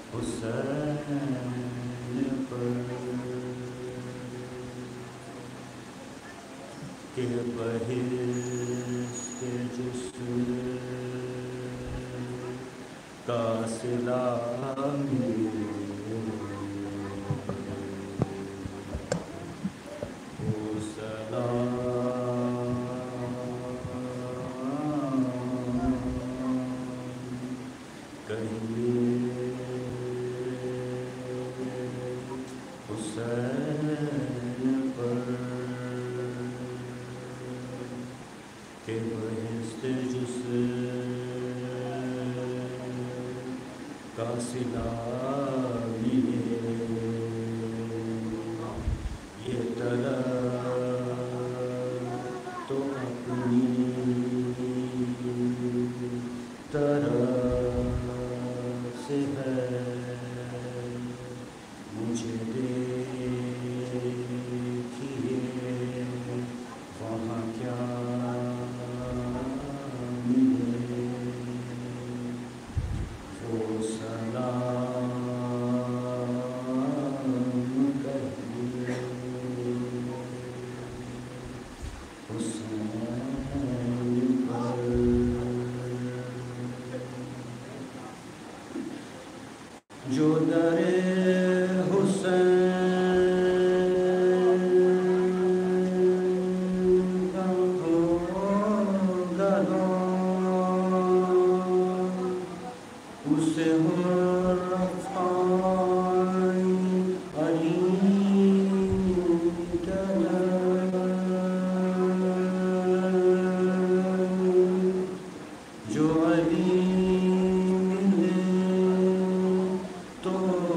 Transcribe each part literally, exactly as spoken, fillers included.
حسین پر کہ بہشت جسم کا صلہ ملے یہ طرح تو اپنی طرف سے ہے مجھے دیکھیے وہاں کیا ملے وہ سلام کہیے حسین پر جو در حسین کا ہوگا اسے عرفان علی طلب جو علی ملے تو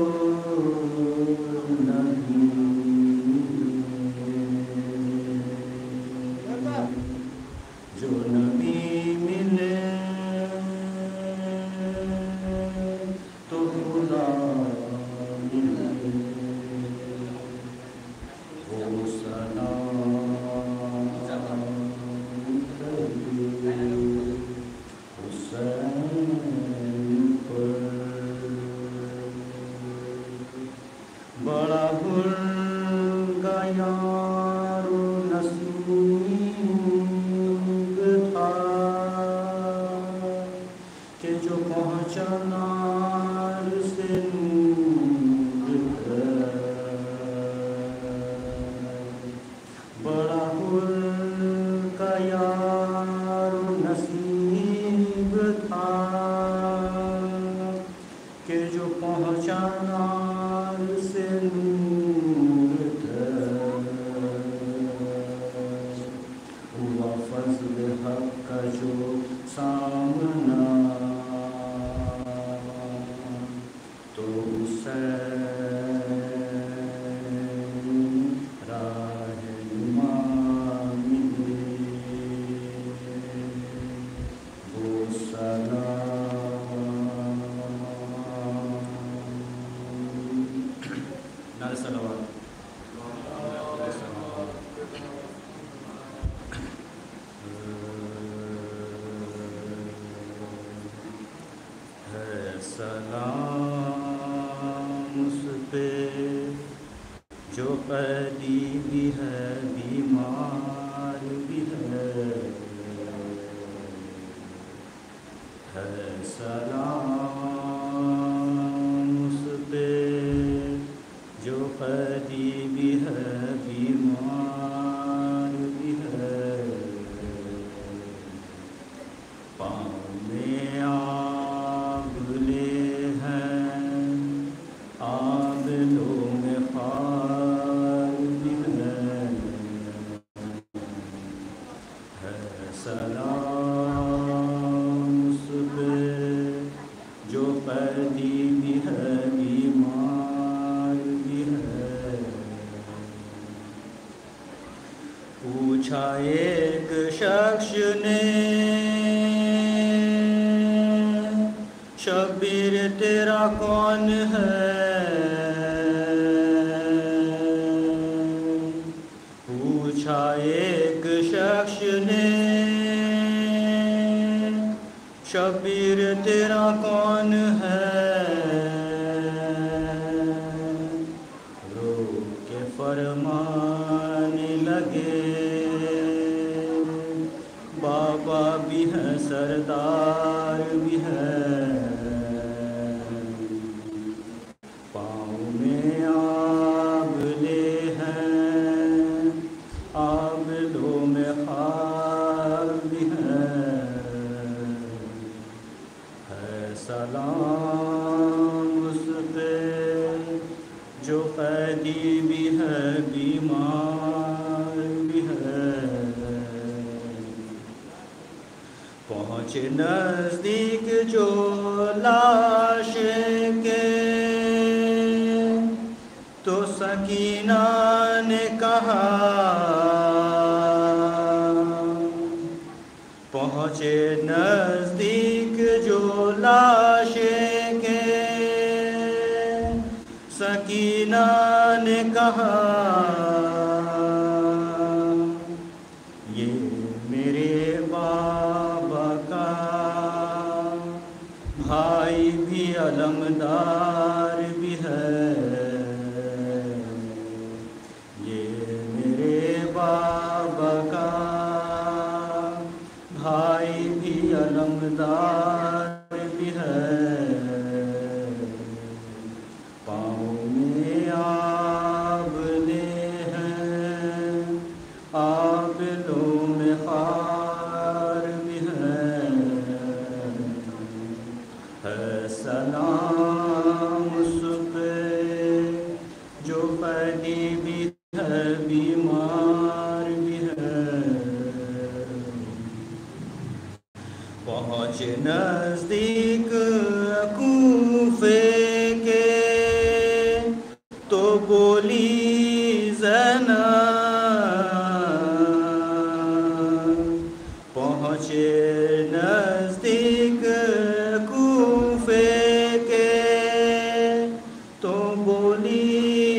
نہیں جو نبی ملے تو خدا ملے وہ سلام کہیے حسین پر بڑا بھول گیا نصیب تھا کہ جو پہنچا نار سے نور تک بڑا بھول گیا نصیب تھا کہ جو پہنچا نار سے نور تک ہوا فضل حق کا جو سامنا تو حسین رہنما ملے وہ سلام نعرہ صلوات ہے سلام اس پہ جو قیدی بھی ہے بیمار بھی ہے ہے سلام اس پہ جو قیدی بھی ہے بیمار بھی ہے پاؤں میں آگ لے ہیں آگ لو میں خار بھی ہے ہے سلام اس پہ جو قیدی بھی ہے بیمار بھی ہے پوچھا ایک شخص نے شبیر تیرا کون ہے پوچھا ایک شخص نے شبیر تیرا کون ہے سلام اس پہ جو قیدی بھی ہے بیمار بھی ہے پہنچے نزدیک جو لاش کے تو سکینہ نے کہا پہنچے نزدیک جو لاش کے سکینہ نے کہا یہ میرے بابا کا بھائی بھی علمدار بھی ہے یہ میرے بابا کا بھائی بھی علمدار بھی ہے پاؤں میں آب لے ہیں آبلوں میں خار بھی ہے ہے سلام اس پہ جو قیدی بھی ہے بیمار بھی ہے پہنچے نزدیک کوفے کے تو بولی زینب پہنچے نزدیک کوفے کے تو بولی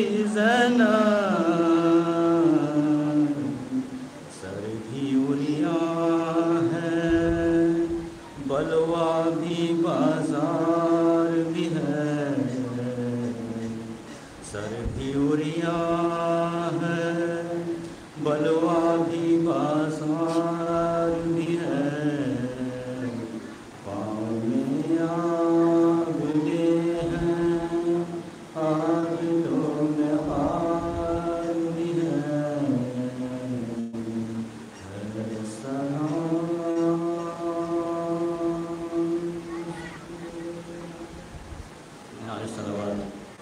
زینب سر بھی اریاں ہے بلوا بھی بازار بھی ہے سر بھی اریاں ہے بلوا بھی بازار بھی ہے پاؤں میں آگ لے ہیں آگلوں میں خار بھی ہے سلام نعرہ صلوات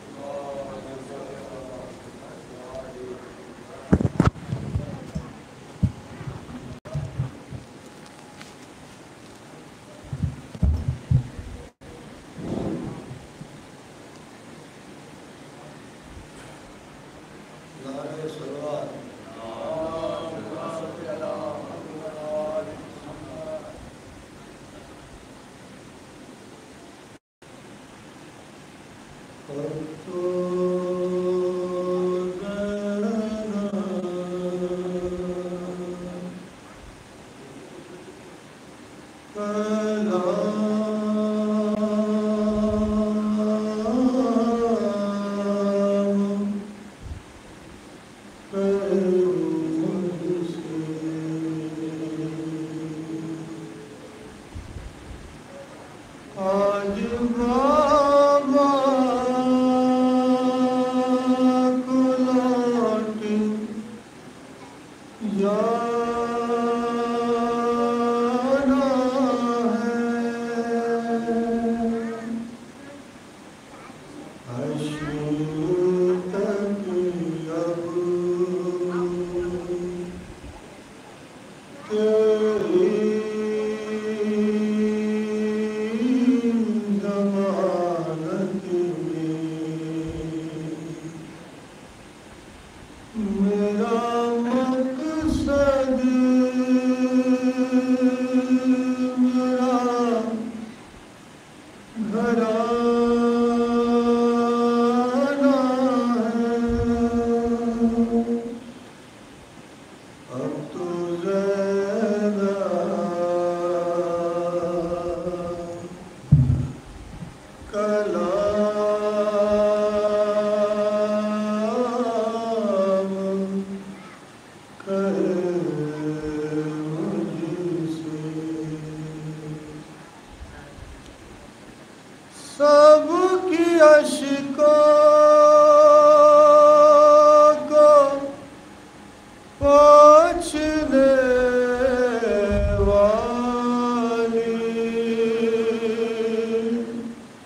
آج بابا کو لوٹ جانا ہے حشر تک اب تیری سب کی اشکوں کو پوچھنے والی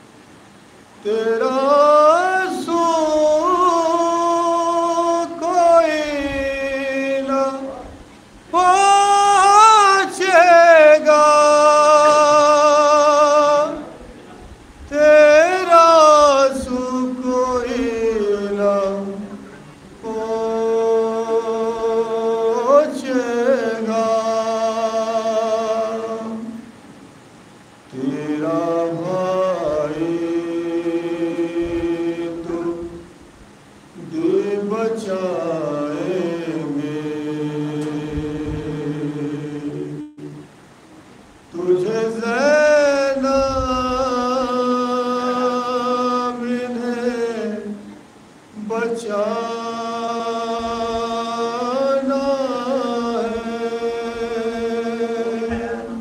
بچائیں گے تجھے زینب انہیں بچانا ہے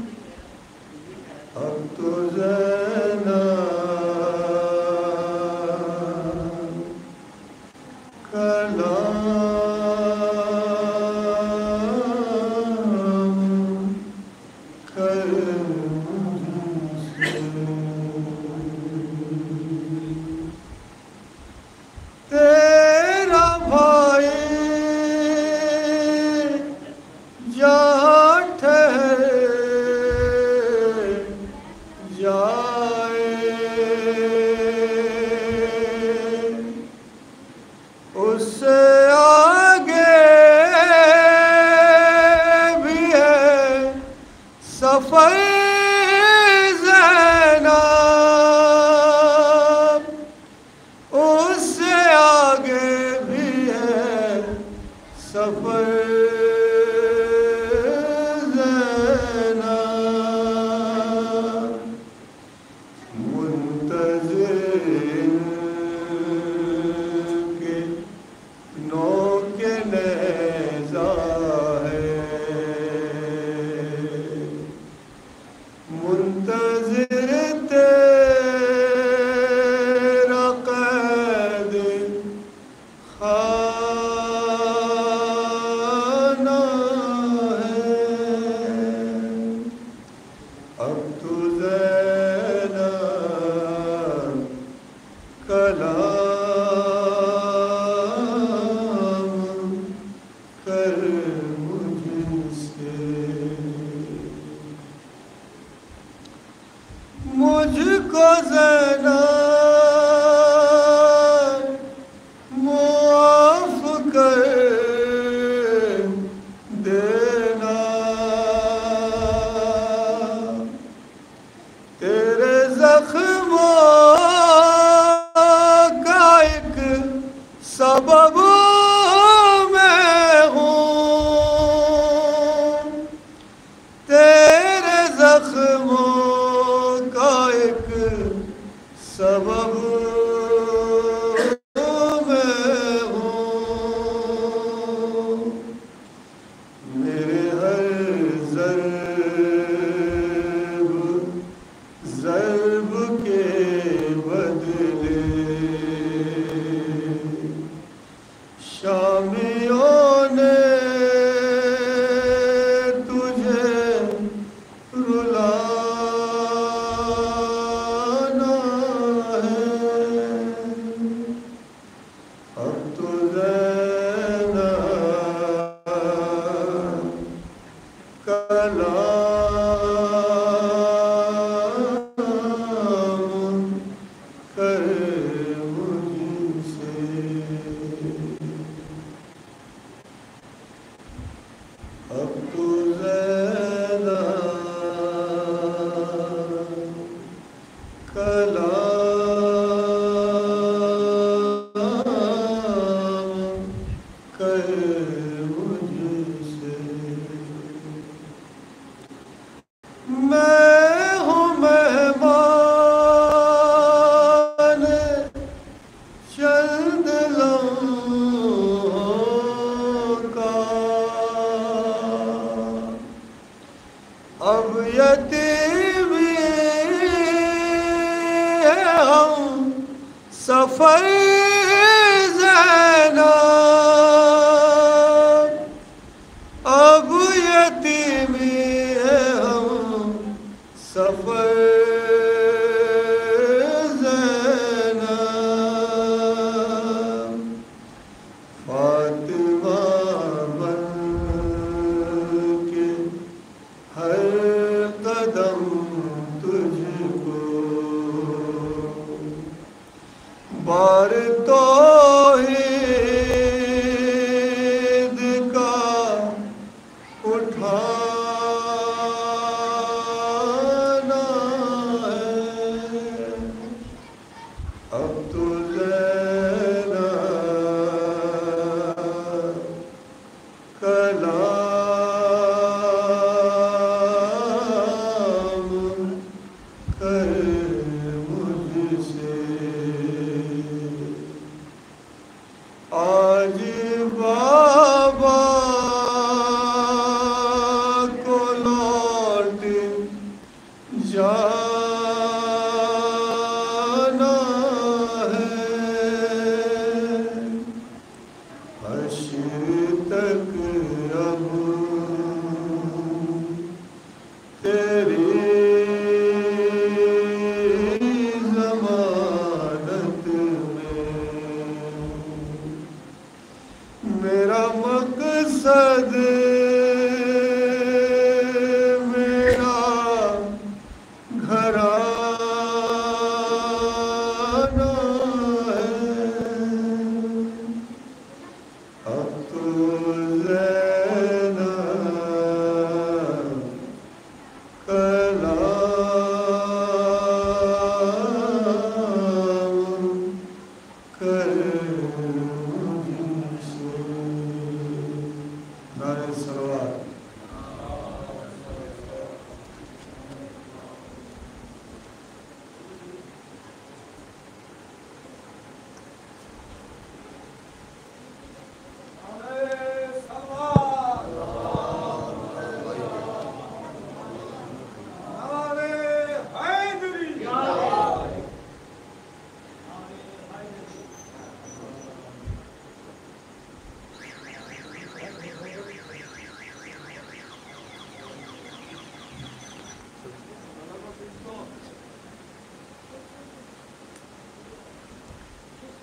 اب تو زینب کلام کر تیرا بھائی جہاں ٹھہر جائے اس سے آگے بھی ہے سفر زینب اس سے آگے بھی ہے سفر زینب منتظر کے نوک نیزہ ہے منتظر تیرا قید خانہ ہے اب تو زینب کلام کر مجھ سے مجھ کو زینب معاف کر دینا تیرے زخموں کا ایک سبب میں ہوں تیرے زخموں کا ایک سبب میں ہوں میرے ہر ضرب ضرب کے بدلے شامیوں نے تجھے رلانا ہے اب تو زینب کلام کر مجھ سے اب تو زینب کلام کر مجھ سے میں ہوں مہمان چند لمحوں کا اب یتیمی ہے ہم سفر زینب اب یتیمی ہے ہم سفر زینب فاطمہ بن کے ہر قدم تجھ کو بار توحید کا اٹھانا ہے اب تو زینب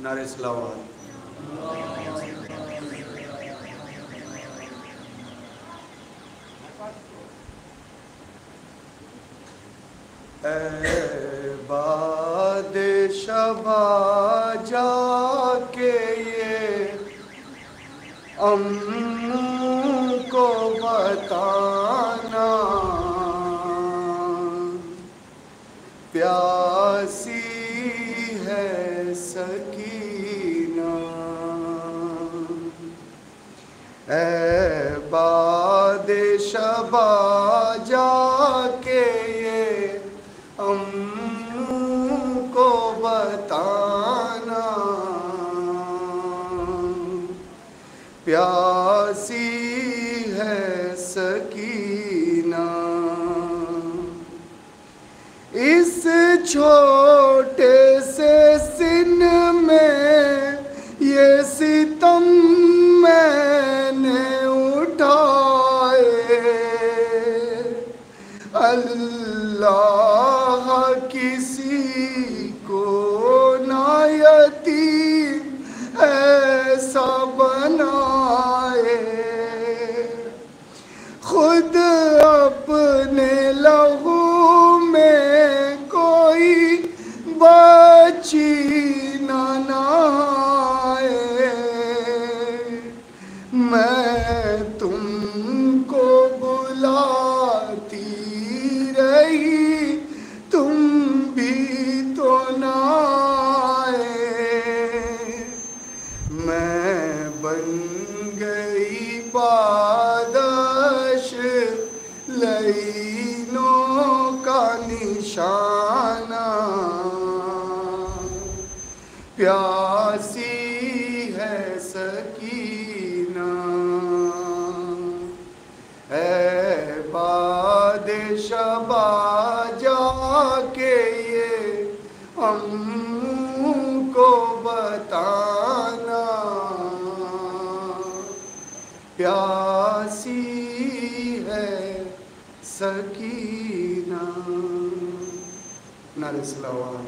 نعرہ صلوات. اے بادشاہ جا کے یہ امن کو بتانا، پیاسی ہے سکینہ. اے بادشاہ جا کے یہ امن کو بتانا، پیاسی ہے سکینہ. اس چھوٹے سے سن میں یہ ستم میں نے اٹھائے، اللہ کسی کو نہ یتیم ایسا بنائے، خود اپنے لہو میں کوئی بچی نہ نہائے. میں تم کو بلاتی رہی، تم بھی تو نہ آئے. میں بن گئی بادش لعینوں کا نشانہ، پیاسی ہے سکینہ. اے بادشاہ جا کے یہ ہم کو بتانا، پیاسی ہے سکینہ. نعرہ صلوات.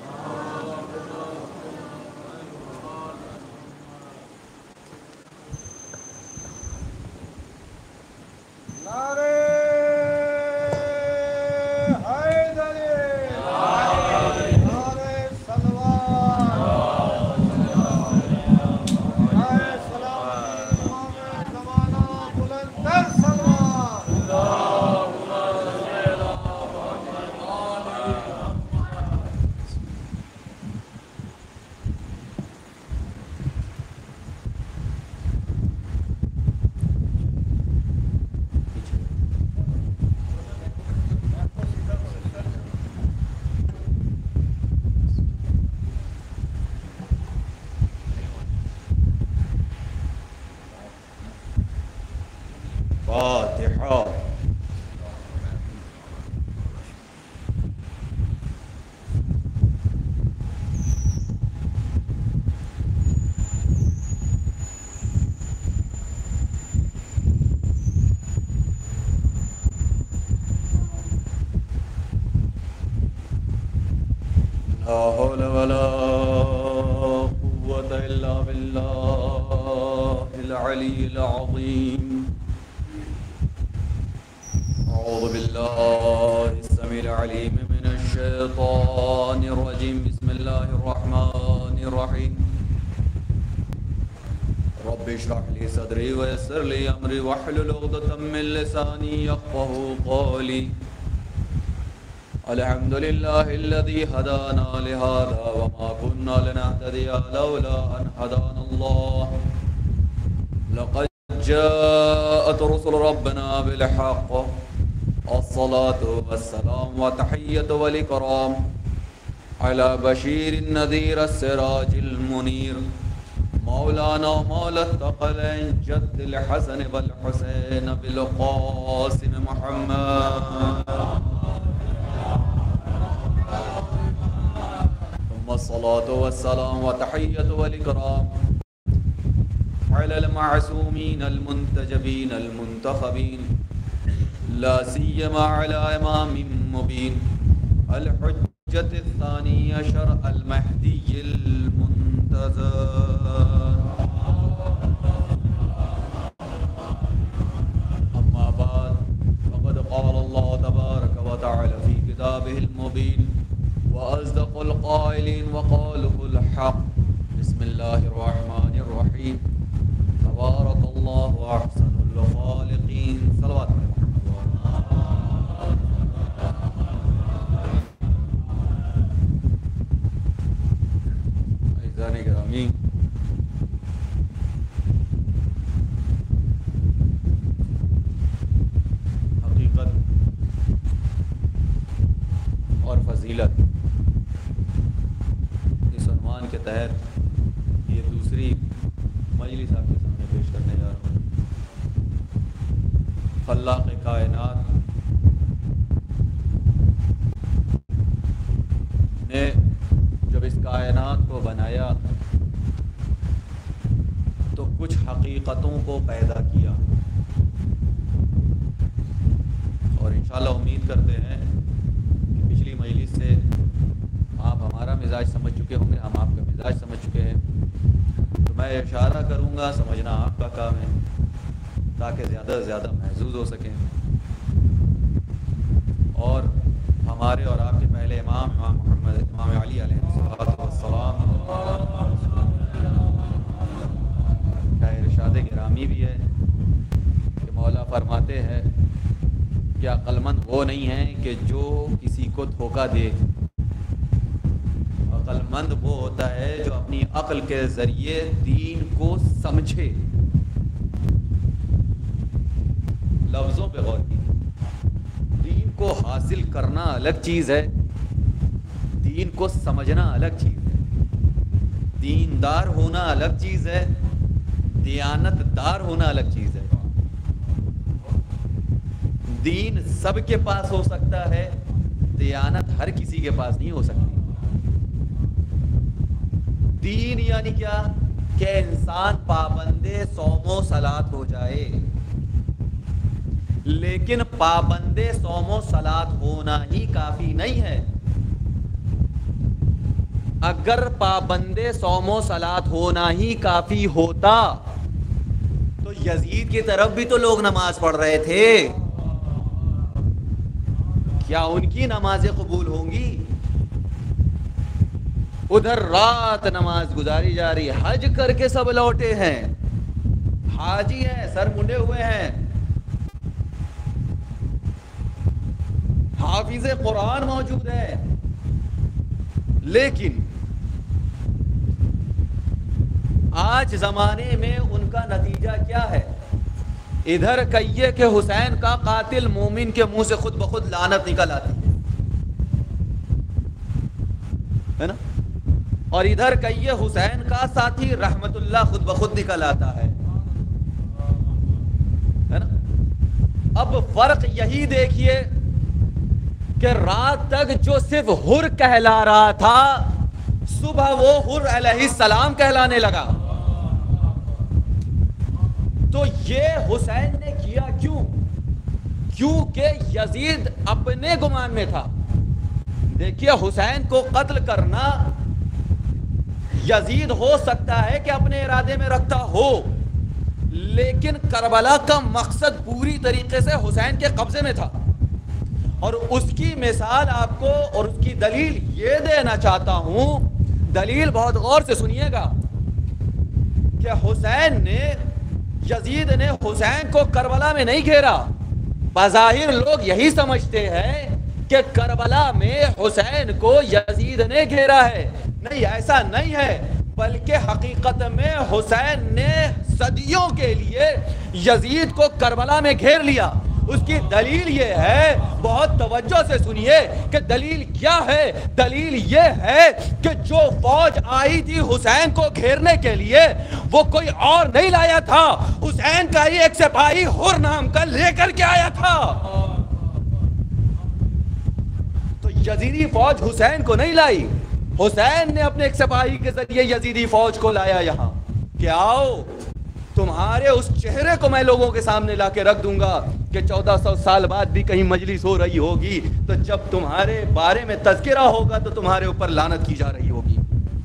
نعرہ حیدری، نعرہ صلوات، نعرہ سلامتی امام زمانہ بلند تر صلوات. فاتحہ. لا حول ولا قوة إلا بالله العلي العظيم. أعوذ بالله السميع العليم من الشيطان الرجيم. بسم الله الرحمن الرحيم. رب اشرح لي صدري ويسر لي أمري واحلل عقدة من لساني يفقهوا قولي. الحمد لله الذي هدانا لهذا وما كنا لنهتدي لولا أن هدانا الله. لقد جاءت رسل ربنا بالحق، الصلاة والسلام وتحية والإكرام على بشير النذير السراج المنير مولانا مولا الثقلين جد الحسن والحسين بالقاسم محمد. ثم الصلاة والسلام وتحية والإكرام على المعصومين المنتجبين المنتخبين، لا سيما على إمام مبين الحجة الثاني عشر المهدي المنتظر القائلين وقوله الحق. بسم الله الرحمن الرحيم. تبارك الله أحسن الخالقين. صلوات عزیزان گرامی، حقیقت اور فضیلت اس عنوان کے تحت یہ دوسری مجلس آپ کے سامنے پیش کرنے جا رہا ہوں۔ خلاق کائنات نے جب اس کائنات کو بنایا تو کچھ حقیقتوں کو پیدا کیا، اور انشاءاللہ امید کرتے ہیں کہ پچھلی مجلس سے آپ ہمارا مزاج سمجھ چکے ہوں گے، ہم آپ کا مزاج سمجھ چکے ہیں۔ تو میں اشارہ کروں گا، سمجھنا آپ کا کام ہے تاکہ زیادہ سے زیادہ محظوظ ہو سکیں، اور ہمارے اور آپ کے پہلے امام امام محمد امام علی علیہ السلام کا ارشاد گرامی بھی ہے کہ مولا فرماتے ہیں کہ عقل مند وہ نہیں ہے کہ جو کسی کو دھوکہ دے، عقل مند وہ ہوتا ہے جو اپنی عقل کے ذریعے دین کو سمجھے۔ لفظوں پہ غور کیجیے، دین کو حاصل کرنا الگ چیز ہے، دین کو سمجھنا الگ چیز ہے، دیندار ہونا الگ چیز ہے، دیانت دار ہونا الگ چیز ہے۔ دین سب کے پاس ہو سکتا ہے، دیانت ہر کسی کے پاس نہیں ہو سکتی۔ دین یعنی کیا کہ انسان پابند صوم و صلات ہو جائے، لیکن پابند صوم و صلات ہونا ہی کافی نہیں ہے۔ اگر پابند صوم و صلات ہونا ہی کافی ہوتا تو یزید کی طرف بھی تو لوگ نماز پڑھ رہے تھے، کیا ان کی نمازیں قبول ہوں گی؟ ادھر رات نماز گزاری جا رہی ہے، حج کر کے سب لوٹے ہیں، حاجی ہیں، سر منڈے ہوئے ہیں، حافظ قرآن موجود ہے، لیکن آج زمانے میں ان کا نتیجہ کیا ہے؟ ادھر کہیے کہ حسین کا قاتل مومن کے منہ سے خود بخود لعنت نکل آتی ہے نا، اور ادھر کہیے حسین کا ساتھی رحمت اللہ خود بخود نکل آتا ہے نا۔ اب فرق یہی دیکھیے کہ رات تک جو صرف حر کہلا رہا تھا، صبح وہ حر علیہ السلام کہلانے لگا۔ تو یہ حسین نے کیا کیوں؟ کیونکہ یزید اپنے گمان میں تھا۔ دیکھیے حسین کو قتل کرنا یزید ہو سکتا ہے کہ اپنے ارادے میں رکھتا ہو، لیکن کربلا کا مقصد پوری طریقے سے حسین کے قبضے میں تھا، اور اس کی مثال آپ کو اور اس کی دلیل یہ دینا چاہتا ہوں۔ دلیل بہت غور سے سنیے گا کہ حسین نے یزید نے حسین کو کربلا میں نہیں گھیرا۔ بظاہر لوگ یہی سمجھتے ہیں کہ کربلا میں حسین کو یزید نے گھیرا ہے، نہیں، ایسا نہیں ہے، بلکہ حقیقت میں حسین نے صدیوں کے لیے یزید کو کربلا میں گھیر لیا۔ اس کی دلیل یہ ہے، بہت توجہ سے سنیے کہ دلیل کیا ہے۔ دلیل یہ ہے کہ جو فوج آئی تھی حسین کو گھیرنے کے لیے وہ کوئی اور نہیں لایا تھا، حسین کا ہی ایک سپاہی حر نام کا لے کر کے آیا تھا۔ تو یزیدی فوج حسین کو نہیں لائی، حسین نے اپنے ایک سپاہی کے ذریعے یزیدی فوج کو لایا یہاں کہ آؤ تمہارے اس چہرے کو میں لوگوں کے سامنے لا کے رکھ دوں گا کہ چودہ سو سال بعد بھی کہیں مجلس ہو رہی ہوگی تو جب تمہارے بارے میں تذکرہ ہوگا تو تمہارے اوپر لعنت کی جا رہی ہوگی۔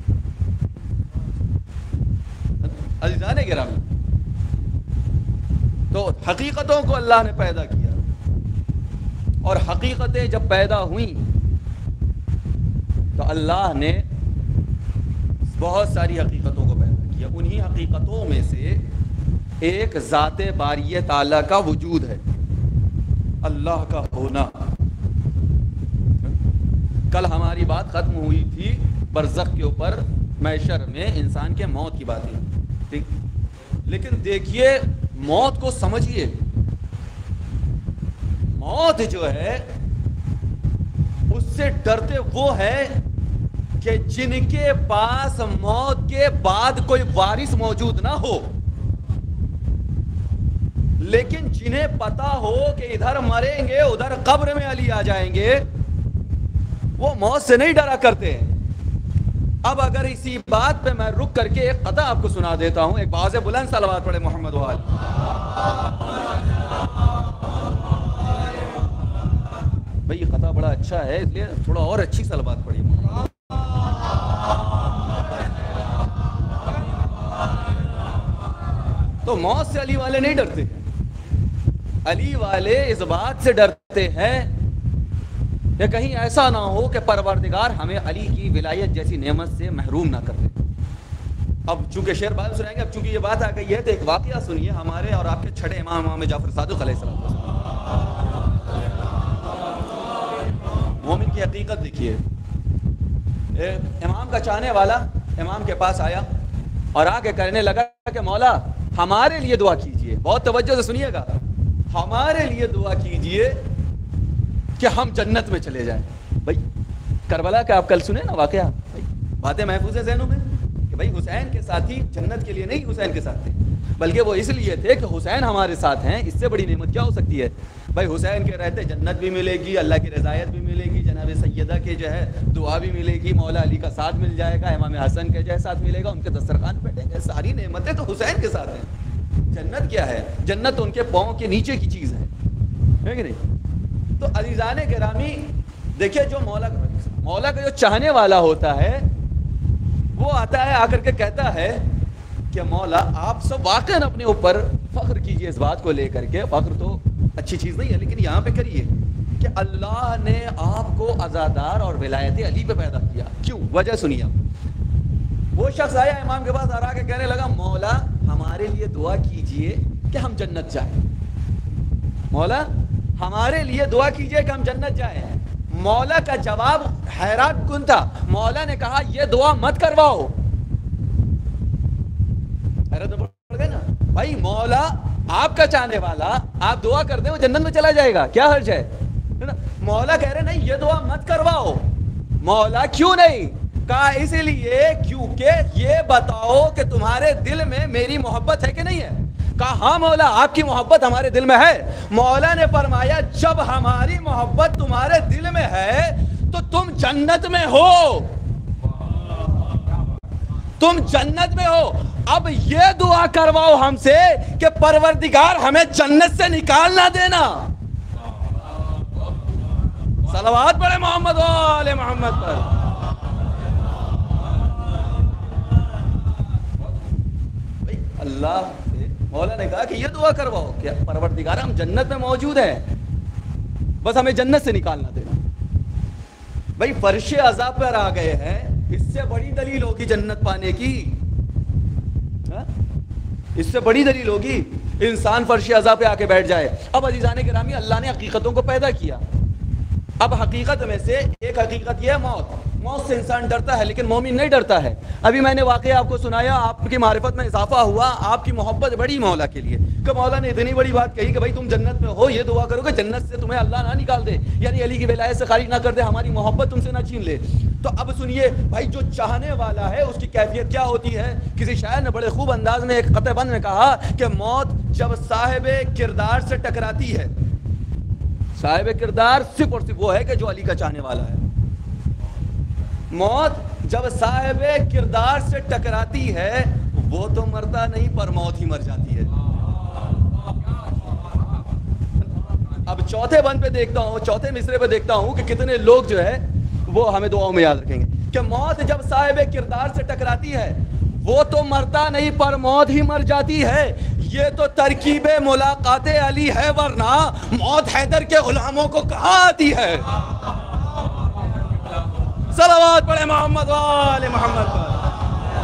عزیزان گرامی، تو حقیقتوں کو اللہ نے پیدا کیا، اور حقیقتیں جب پیدا ہوئیں تو اللہ نے بہت ساری حقیقتوں کو پیدا کیا. انہی حقیقتوں میں سے ایک ذات باری تعالیٰ کا وجود ہے, اللہ کا ہونا. کل ہماری بات ختم ہوئی تھی برزخ کے اوپر, محشر میں انسان کے موت کی باتیں, ٹھیک. لیکن دیکھیے موت کو سمجھیے. موت جو ہے اس سے ڈرتے وہ ہے کہ جن کے پاس موت کے بعد کوئی وارث موجود نہ ہو, لیکن جنہیں پتا ہو کہ ادھر مریں گے ادھر قبر میں علی آ جائیں گے, وہ موت سے نہیں ڈرا کرتے. اب اگر اسی بات پہ میں رک کر کے ایک قطع آپ کو سنا دیتا ہوں, ایک باز بلند صلوات پڑھے محمد وآل. بھئی یہ قطع بڑا اچھا ہے, اس لیے تھوڑا اور اچھی صلوات پڑھی. تو موت سے علی والے نہیں ڈرتے. علی والے اس بات سے ڈرتے ہیں کہ کہیں ایسا نہ ہو کہ پروردگار ہمیں علی کی ولایت جیسی نعمت سے محروم نہ کر دے. اب چونکہ شعر بعد سنائیں گے, اب چونکہ یہ بات آ گئی ہے تو ایک واقعہ سنیے ہمارے اور آپ کے چھٹے امام امام جعفر صادق علیہ السلام. مومن کی حقیقت دیکھیے. امام کا چاہنے والا امام کے پاس آیا اور آ کے کہنے لگا کہ مولا ہمارے لیے دعا کیجئے. بہت توجہ سے سنیے گا, ہمارے لیے دعا کیجئے کہ ہم جنت میں چلے جائیں. بھائی کربلا کا آپ کل سنے نا واقعہ, باتیں محفوظ ہے ذہنوں میں کہ بھائی حسین کے ساتھی جنت کے لیے نہیں حسین کے ساتھ تھے, بلکہ وہ اس لیے تھے کہ حسین ہمارے ساتھ ہیں. اس سے بڑی نعمت کیا ہو سکتی ہے؟ بھائی حسین کے رہتے جنت بھی ملے گی, اللہ کی رضایت بھی ملے گی, جناب سیدہ کے جو ہے دعا بھی ملے گی, مولا علی کا ساتھ مل جائے گا, امام حسن کے جو ہے ساتھ ملے گا, ان کے دسترخوان بیٹھیں گے. ساری نعمتیں تو حسین کے ساتھ ہیں. جنت کیا ہے؟ جنت ان کے پاؤں کے نیچے کی چیز ہے, ہے کہ نہیں؟ تو عزیزان گرامی دیکھیے, جو مولا مولا کا جو چاہنے والا ہوتا ہے وہ آتا ہے آ کر کے کہتا ہے کہ مولا آپ سب واقعاً اپنے اوپر فخر کیجئے اس بات کو لے کر کے. فخر تو اچھی چیز نہیں ہے, لیکن یہاں پہ کریے کہ اللہ نے آپ کو عزادار اور ولایت علی پہ پیدا کیا. کیوں؟ وجہ سنیے آپ. وہ شخص آیا امام کے پاس اور آ کے کہنے لگا مولا ہمارے لیے دعا کیجئے کہ ہم جنت جائیں. مولا ہمارے لیے دعا کیجئے کہ ہم جنت جائیں. مولا کا جواب حیران کن تھا. مولا نے کہا یہ دعا مت کرواؤ. حیرت میں پڑ گئے نا بھائی, مولا آپ کا چاہنے والا, آپ دعا کر دیں وہ جنت میں چلا جائے گا, کیا حرج ہے؟ مولا کہہ رہے نہیں یہ دعا مت کرواؤ. مولا کیوں نہیں؟ کہا اس لیے کیونکہ یہ بتاؤ کہ تمہارے دل میں میری محبت ہے کہ نہیں ہے. کہا ہاں مولا آپ کی محبت ہمارے دل میں ہے. مولا نے فرمایا جب ہماری محبت تمہارے دل میں ہے تو تم جنت میں ہو, تم جنت میں ہو. اب یہ دعا کرواؤ ہم سے کہ پروردگار ہمیں جنت سے نکال نہ دینا. صلوات پڑھے محمد و آل محمد پر. اللہ سے مولا نے کہا کہ یہ دعا کرواؤ کہ پروردگار ہم جنت میں موجود ہیں, بس ہمیں جنت سے نکالنا دینا. بھائی فرش عذاب پر آ گئے ہیں, اس سے بڑی دلیل ہوگی جنت پانے کی. اس سے بڑی دلیل ہوگی انسان فرش عذاب پہ آ کے بیٹھ جائے. اب عزیزان گرامی اللہ نے حقیقتوں کو پیدا کیا. اب حقیقت میں سے ایک حقیقت یہ ہے موت. موت سے انسان ڈرتا ہے لیکن مومن نہیں ڈرتا ہے. ابھی میں نے واقعہ آپ کو سنایا, آپ کی معرفت میں اضافہ ہوا, آپ کی محبت بڑی مولا کے لیے کہ مولا نے اتنی بڑی بات کہی کہ بھائی تم جنت میں ہو, یہ دعا کرو کہ جنت سے تمہیں اللہ نہ نکال دے, یعنی علی کی ولایت سے خارج نہ کر دے, ہماری محبت تم سے نہ چھین لے. تو اب سنیے بھائی جو چاہنے والا ہے اس کی کیفیت کیا ہوتی ہے. کسی شاعر نے بڑے خوب انداز میں ایک قطع بند میں کہا کہ موت جب صاحب کردار سے ٹکراتی ہے, صاحب کردار صرف اور صرف وہ ہے کہ جو علی کا چاہنے والا ہے. موت جب صاحب کردار سے ٹکراتی ہے وہ تو مرتا نہیں پر موت ہی مر جاتی ہے. اب چوتھے بند پہ دیکھتا ہوں, چوتھے مصرے پہ دیکھتا ہوں کہ کتنے لوگ جو ہے وہ ہمیں دعاؤں میں یاد رکھیں گے کہ موت جب صاحب کردار سے ٹکراتی ہے وہ تو مرتا نہیں پر موت ہی مر جاتی ہے. یہ تو ترکیب ملاقات علی ہے, ورنہ موت حیدر کے غلاموں کو کہاں آتی ہے. صلوات پڑھے محمد و آل محمد پر.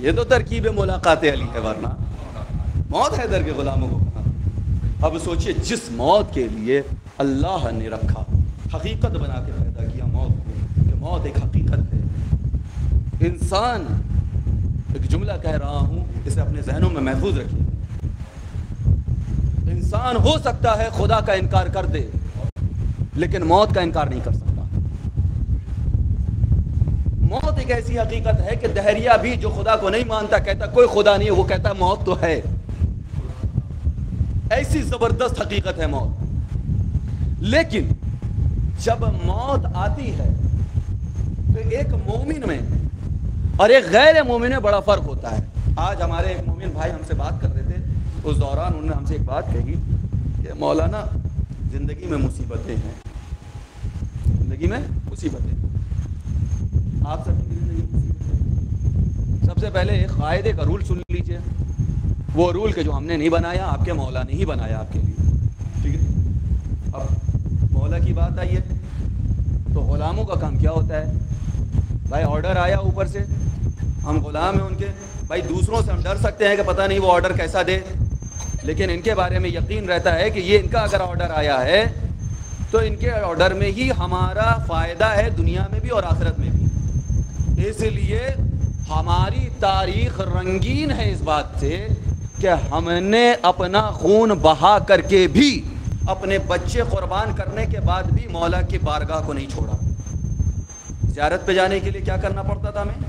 یہ تو ترکیب ملاقات علی ہے، ورنہ موت حیدر کے غلاموں کو کہاں۔ اب سوچئے جس موت کے لیے اللہ نے رکھا، حقیقت بنا کے پیدا کیا موت کو، کہ موت ایک حقیقت ہے۔ انسان، ایک جملہ کہہ رہا ہوں، اسے اپنے ذہنوں میں محفوظ رکھیے، انسان ہو سکتا ہے خدا کا انکار کر دے لیکن موت کا انکار نہیں کر سکتا۔ موت ایک ایسی حقیقت ہے کہ دہریہ بھی جو خدا کو نہیں مانتا، کہتا کوئی خدا نہیں ہے، وہ کہتا موت تو ہے۔ ایسی زبردست حقیقت ہے موت۔ لیکن جب موت آتی ہے تو ایک مومن میں اور ایک غیر مومن میں بڑا فرق ہوتا ہے۔ آج ہمارے ایک مومن بھائی ہم سے بات کر رہے تھے، اس دوران انہوں نے ہم سے ایک بات کہی کہ مولانا زندگی میں مصیبتیں ہیں، زندگی میں مصیبتیں ہیں، آپ سب کی زندگی میں مصیبتیں ہیں۔ سب سے پہلے ایک قاعدے کا رول سن لیجئے، وہ رول کہ جو ہم نے نہیں بنایا، آپ کے مولا نے ہی بنایا آپ کے لیے، ٹھیک ہے؟ اب مولا کی بات آئی ہے تو غلاموں کا کام کیا ہوتا ہے؟ بھائی آرڈر آیا اوپر سے، ہم غلام ہیں ان کے، بھائی دوسروں سے ہم ڈر سکتے ہیں کہ پتہ نہیں وہ آرڈر کیسا دے، لیکن ان کے بارے میں یقین رہتا ہے کہ یہ ان کا اگر آرڈر آیا ہے تو ان کے آرڈر میں ہی ہمارا فائدہ ہے، دنیا میں بھی اور آخرت میں بھی۔ اس لیے ہماری تاریخ رنگین ہے اس بات سے کہ ہم نے اپنا خون بہا کر کے بھی، اپنے بچے قربان کرنے کے بعد بھی مولا کی بارگاہ کو نہیں چھوڑا۔ زیارت پہ جانے کے لیے کیا کرنا پڑتا تھا ہمیں؟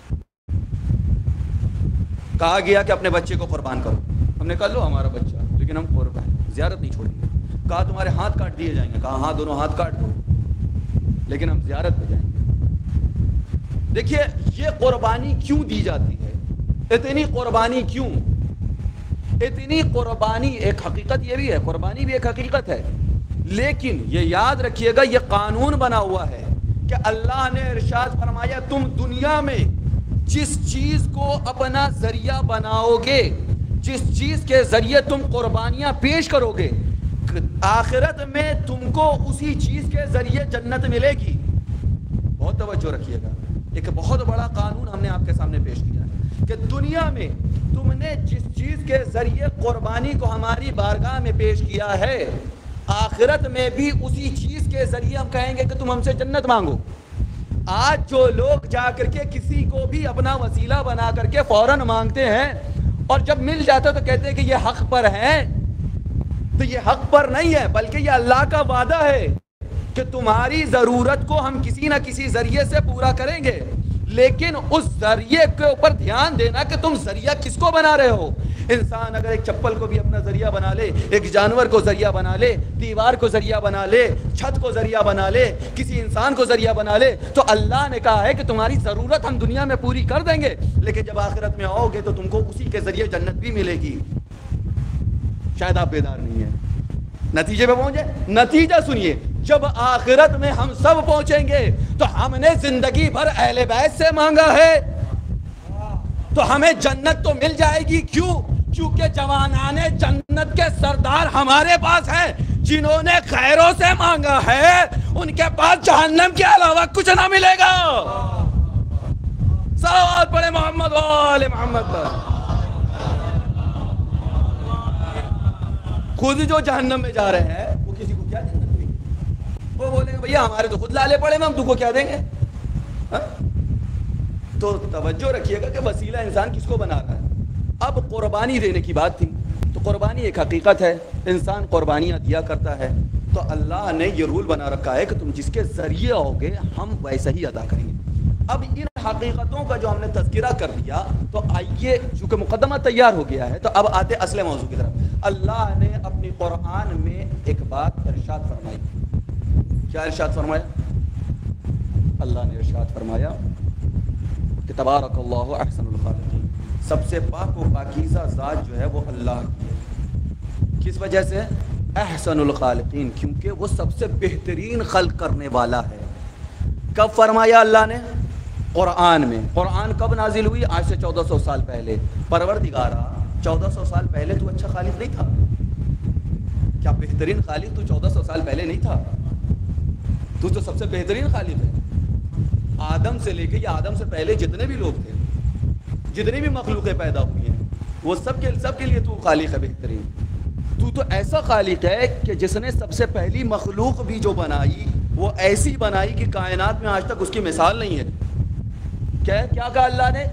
کہا گیا کہ اپنے بچے کو قربان کرو، ہم نے کہا لو ہمارا بچہ، لیکن ہم قربان زیارت نہیں چھوڑیں گے۔ کہا تمہارے ہاتھ کاٹ دیے جائیں گے، کہا ہاں دونوں ہاتھ کاٹ دو، لیکن ہم زیارت پہ جائیں گے۔ دیکھیے یہ قربانی کیوں دی جاتی ہے، اتنی قربانی کیوں؟ اتنی قربانی ایک حقیقت یہ بھی ہے، قربانی بھی ایک حقیقت ہے، لیکن یہ یاد رکھیے گا یہ قانون بنا ہوا ہے کہ اللہ نے ارشاد فرمایا تم دنیا میں جس چیز کو اپنا ذریعہ بناؤ گے، جس چیز کے ذریعے تم قربانیاں پیش کرو گے، آخرت میں تم کو اسی چیز کے ذریعے جنت ملے گی۔ بہت توجہ رکھیے گا، ایک بہت بڑا قانون ہم نے آپ کے سامنے پیش کیا ہے کہ دنیا میں تم نے جس چیز کے ذریعے قربانی کو ہماری بارگاہ میں پیش کیا ہے، آخرت میں بھی اسی چیز کے ذریعے ہم کہیں گے کہ تم ہم سے جنت مانگو۔ آج جو لوگ جا کر کے کسی کو بھی اپنا وسیلہ بنا کر کے فوراً مانگتے ہیں اور جب مل جاتا تو کہتے ہیں کہ یہ حق پر ہے، تو یہ حق پر نہیں ہے بلکہ یہ اللہ کا وعدہ ہے کہ تمہاری ضرورت کو ہم کسی نہ کسی ذریعے سے پورا کریں گے، لیکن اس ذریعے کے اوپر دھیان دینا کہ تم ذریعہ کس کو بنا رہے ہو۔ انسان اگر ایک چپل کو بھی اپنا ذریعہ بنا لے، ایک جانور کو ذریعہ بنا لے، دیوار کو ذریعہ بنا لے، چھت کو ذریعہ بنا لے، کسی انسان کو ذریعہ بنا لے، تو اللہ نے کہا ہے کہ تمہاری ضرورت ہم دنیا میں پوری کر دیں گے، لیکن جب آخرت میں آؤ گے تو تم کو اسی کے ذریعے جنت بھی ملے گی۔ شاید آپ بیدار نہیں ہیں، نتیجے پہ پہنچے؟ نتیجہ سنیے، جب آخرت میں ہم سب پہنچیں گے تو ہم نے زندگی بھر اہل بیت سے مانگا ہے تو ہمیں جنت تو مل جائے گی۔ کیوں؟ کیونکہ جوانان جنت کے سردار ہمارے پاس ہیں۔ جنہوں نے خیروں سے مانگا ہے ان کے پاس جہنم کے علاوہ کچھ نہ ملے گا۔ صلوات پڑھے محمد و آل محمد پر۔ خود جو جہنم میں جا رہے ہیں وہ کسی کو کیا دیں گے؟ وہ بولیں گے بھیا ہمارے تو خود لالے پڑے میں، ہم تو کو کیا دیں گے؟ تو توجہ رکھیے گا کہ وسیلہ انسان کس کو بنا رہا ہے۔ اب قربانی دینے کی بات تھی، تو قربانی ایک حقیقت ہے، انسان قربانیاں دیا کرتا ہے، تو اللہ نے یہ رول بنا رکھا ہے کہ تم جس کے ذریعے ہوگے ہم ویسا ہی ادا کریں گے۔ اب ان حقیقتوں کا جو ہم نے تذکرہ کر دیا تو آئیے، چونکہ مقدمہ تیار ہو گیا ہے تو اب آتے اصل موضوع کی طرف۔ اللہ نے اپنی قرآن میں ایک بات ارشاد فرمائی۔ کیا ارشاد فرمایا؟ اللہ نے ارشاد فرمایا کہ تبارک اللہ احسن الخالقین، سب سے پاک و پاکیزہ ذات جو ہے وہ اللہ کی ہے۔ کس وجہ سے؟ احسن الخالقین، کیونکہ وہ سب سے بہترین خلق کرنے والا ہے۔ کب فرمایا اللہ نے؟ قرآن میں۔ قرآن کب نازل ہوئی؟ آج سے چودہ سو سال پہلے۔ پروردگارا چودہ سو سال پہلے تو اچھا خالق نہیں تھا کیا؟ بہترین خالق تو چودہ سو سال پہلے نہیں تھا؟ تو تو سب سے بہترین خالق ہے۔ آدم سے لے کے یا آدم سے پہلے جتنے بھی لوگ تھے جتنی بھی مخلوقیں پیدا ہوئی ہیں وہ سب کے سب کے لیے تو خالق ہے بہترین. تو تو ایسا خالق ہے کہ جس نے سب سے پہلی مخلوق بھی جو بنائی وہ ایسی بنائی کہ کائنات میں آج تک اس کی مثال نہیں ہے. کیا کیا کہا اللہ نے؟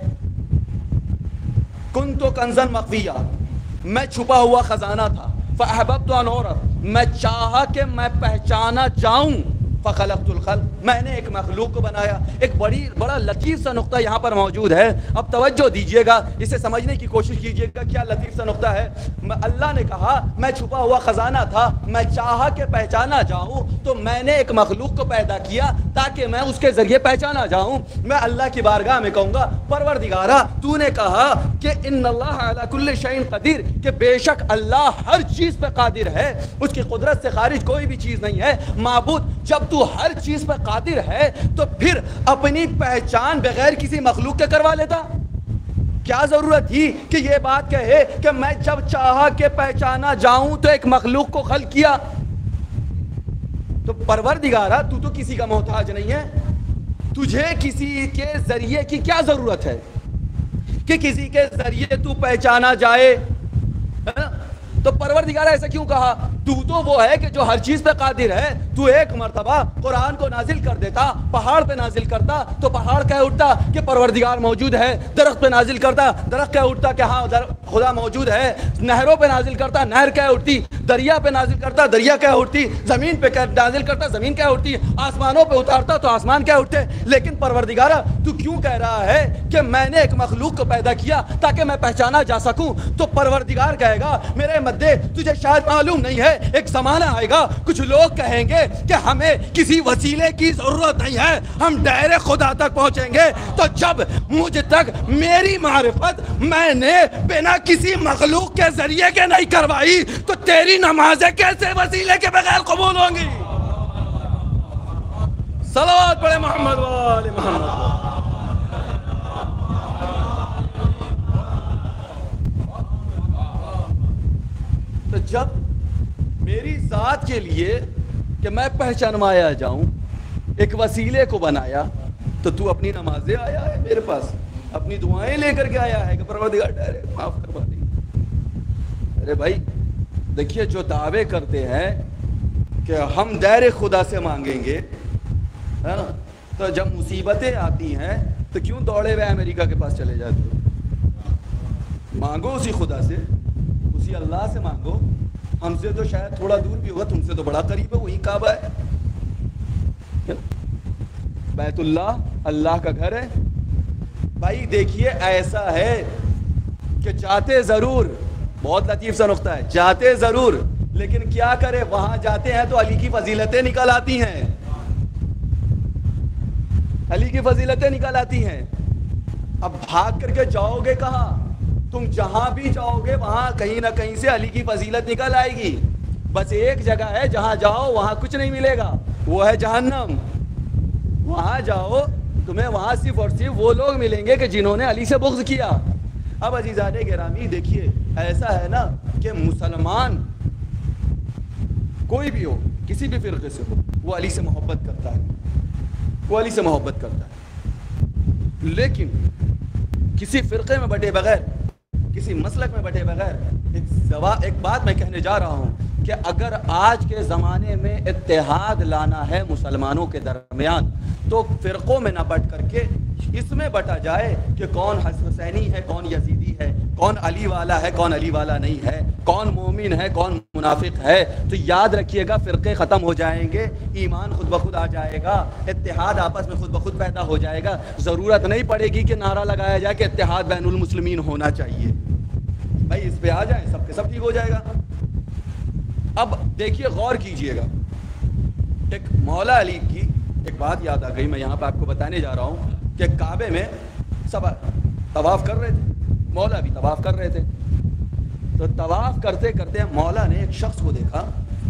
کن تو کنزن مخفیہ، میں چھپا ہوا خزانہ تھا. فاحببت ان اعرف، میں چاہا کہ میں پہچانا جاؤں. فخلقت الخلق، میں نے ایک مخلوق کو بنایا. ایک بڑی بڑا لطیف سا نقطہ یہاں پر موجود ہے. اب توجہ دیجئے گا، اسے سمجھنے کی کوشش کیجئے گا. کیا لطیف سا نقطہ ہے؟ اللہ نے کہا میں چھپا ہوا خزانہ تھا، میں چاہا کہ پہچانا جاؤں تو میں نے ایک مخلوق کو پیدا کیا تاکہ میں اس کے ذریعے پہچانا جاؤں. میں اللہ کی بارگاہ میں کہوں گا پروردگارا تو نے کہا کہ ان اللہ علی کل شیء قدیر، کہ بے شک اللہ ہر چیز پہ قادر ہے، اس کی قدرت سے خارج کوئی بھی چیز نہیں ہے. معبود جب تو ہر چیز پہ قادر ہے تو پھر اپنی پہچان بغیر کسی مخلوق کے کروا لیتا. کیا ضرورت تھی کہ یہ بات کہے کہ میں جب چاہا کہ پہچانا جاؤں تو ایک مخلوق کو خلق کیا؟ تو پروردگارا تو تو کسی کا محتاج نہیں ہے، تجھے کسی کے ذریعے کی کیا ضرورت ہے کہ کسی کے ذریعے تو پہچانا جائے؟ تو پروردگارہ ایسا کیوں کہا؟ تو تو وہ ہے کہ جو ہر چیز پہ قادر ہے. تو ایک مرتبہ قرآن کو نازل کر دیتا، پہاڑ پہ نازل کرتا تو پہاڑ کہہ اٹھتا کہ پروردگار موجود ہے. درخت پہ نازل کرتا، درخت کہہ اٹھتا کہ ہاں خدا موجود ہے. نہروں پہ نازل کرتا، نہر کہہ اٹھتی. دریا پہ نازل کرتا، دریا کہہ اٹھتی. زمین پہ نازل کرتا، زمین کہہ اٹھتی. آسمانوں پہ اتارتا تو آسمان کہہ اٹھتے. لیکن پروردگارہ تو کیوں کہہ رہا ہے کہ میں نے ایک مخلوق کو پیدا کیا تاکہ میں پہچانا جا سکوں؟ تو پروردگار کہے گا میرے مدے تجھے شاید معلوم نہیں ہے، ایک زمانہ آئے گا کچھ لوگ کہیں گے کہ ہمیں کسی وسیلے کی ضرورت نہیں ہے، ہم ڈائریکٹ خدا تک پہنچیں گے. تو جب مجھ تک میری معرفت میں نے بنا کسی مخلوق کے ذریعے کے نہیں کروائی تو تیری نمازیں کیسے وسیلے کے بغیر قبول ہوں گی؟ صلوات پڑھے محمد وآل محمد. تو جب میری ذات کے لیے کہ میں پہچانوایا جاؤں ایک وسیلے کو بنایا تو تو اپنی نمازیں آیا ہے میرے پاس، اپنی دعائیں لے کر کے آیا ہے کہ پروردگار ڈائریکٹ معاف کروا دیں. ارے بھائی دیکھیے جو دعوے کرتے ہیں کہ ہم ڈائریکٹ خدا سے مانگیں گے، ہے نا، تو جب مصیبتیں آتی ہیں تو کیوں دوڑے ہوئے امریکہ کے پاس چلے جاتے ہو؟ مانگو اسی خدا سے، اسی اللہ سے مانگو. ہم سے تو شاید تھوڑا دور بھی ہوگا، تم سے تو بڑا قریب ہے، وہی کعبہ ہے، بیت اللہ اللہ کا گھر ہے. بھائی دیکھیے ایسا ہے کہ چاہتے ضرور، بہت لطیف سا نقطہ ہے، چاہتے ضرور لیکن کیا کرے وہاں جاتے ہیں تو علی کی فضیلتیں نکل آتی ہیں، علی کی فضیلتیں نکل آتی ہیں. اب بھاگ کر کے جاؤ گے کہاں؟ تم جہاں بھی جاؤ گے وہاں کہیں نہ کہیں سے علی کی فضیلت نکل آئے گی. بس ایک جگہ ہے جہاں جاؤ وہاں کچھ نہیں ملے گا، وہ ہے جہنم. وہاں جاؤ تمہیں وہاں صرف اور صرف وہ لوگ ملیں گے کہ جنہوں نے علی سے بغض کیا. اب عزیزان گرامی دیکھیے ایسا ہے نا کہ مسلمان کوئی بھی ہو، کسی بھی فرقے سے ہو، وہ علی سے محبت کرتا ہے، وہ علی سے محبت کرتا ہے. لیکن کسی فرقے میں بٹے بغیر، کسی مسلک میں بٹے بغیر ایک ایک بات میں کہنے جا رہا ہوں کہ اگر آج کے زمانے میں اتحاد لانا ہے مسلمانوں کے درمیان تو فرقوں میں نہ بٹ کر کے اس میں بٹا جائے کہ کون حسینی ہے، کون یزیدی ہے، کون علی والا ہے، کون علی والا نہیں ہے، کون مومن ہے، کون منافق ہے. تو یاد رکھیے گا فرقے ختم ہو جائیں گے، ایمان خود بخود آ جائے گا، اتحاد آپس میں خود بخود پیدا ہو جائے گا. ضرورت نہیں پڑے گی کہ نعرہ لگایا جائے کہ اتحاد بین المسلمین ہونا چاہیے. بھائی اس پہ آ جائیں سب کے سب ٹھیک ہو جائے گا. اب دیکھیے غور کیجئے گا، ایک مولا علی کی ایک بات یاد آ گئی، میں یہاں پہ آپ کو بتانے جا رہا ہوں کہ کعبے میں سب طواف کر رہے تھے، مولا بھی طواف کر رہے تھے. تو طواف کرتے کرتے مولا نے ایک شخص کو دیکھا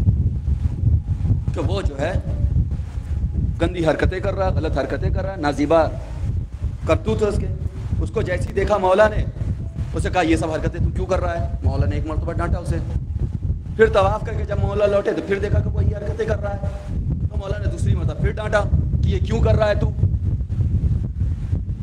کہ وہ جو ہے گندی حرکتیں کر رہا، غلط حرکتیں کر رہا، نازیبا کرتوت ہے اس کے. اس کو جیسی دیکھا مولا نے اسے کہا یہ سب حرکتیں تو کیوں کر رہا ہے؟ مولا نے ایک مرتبہ ڈانٹا اسے. پھر طواف کر کے جب مولا لوٹے تو پھر دیکھا کہ وہ یہ حرکتیں کر رہا ہے، تو مولا نے دوسری مرتبہ پھر ڈانٹا کہ یہ کیوں کر رہا ہے تو.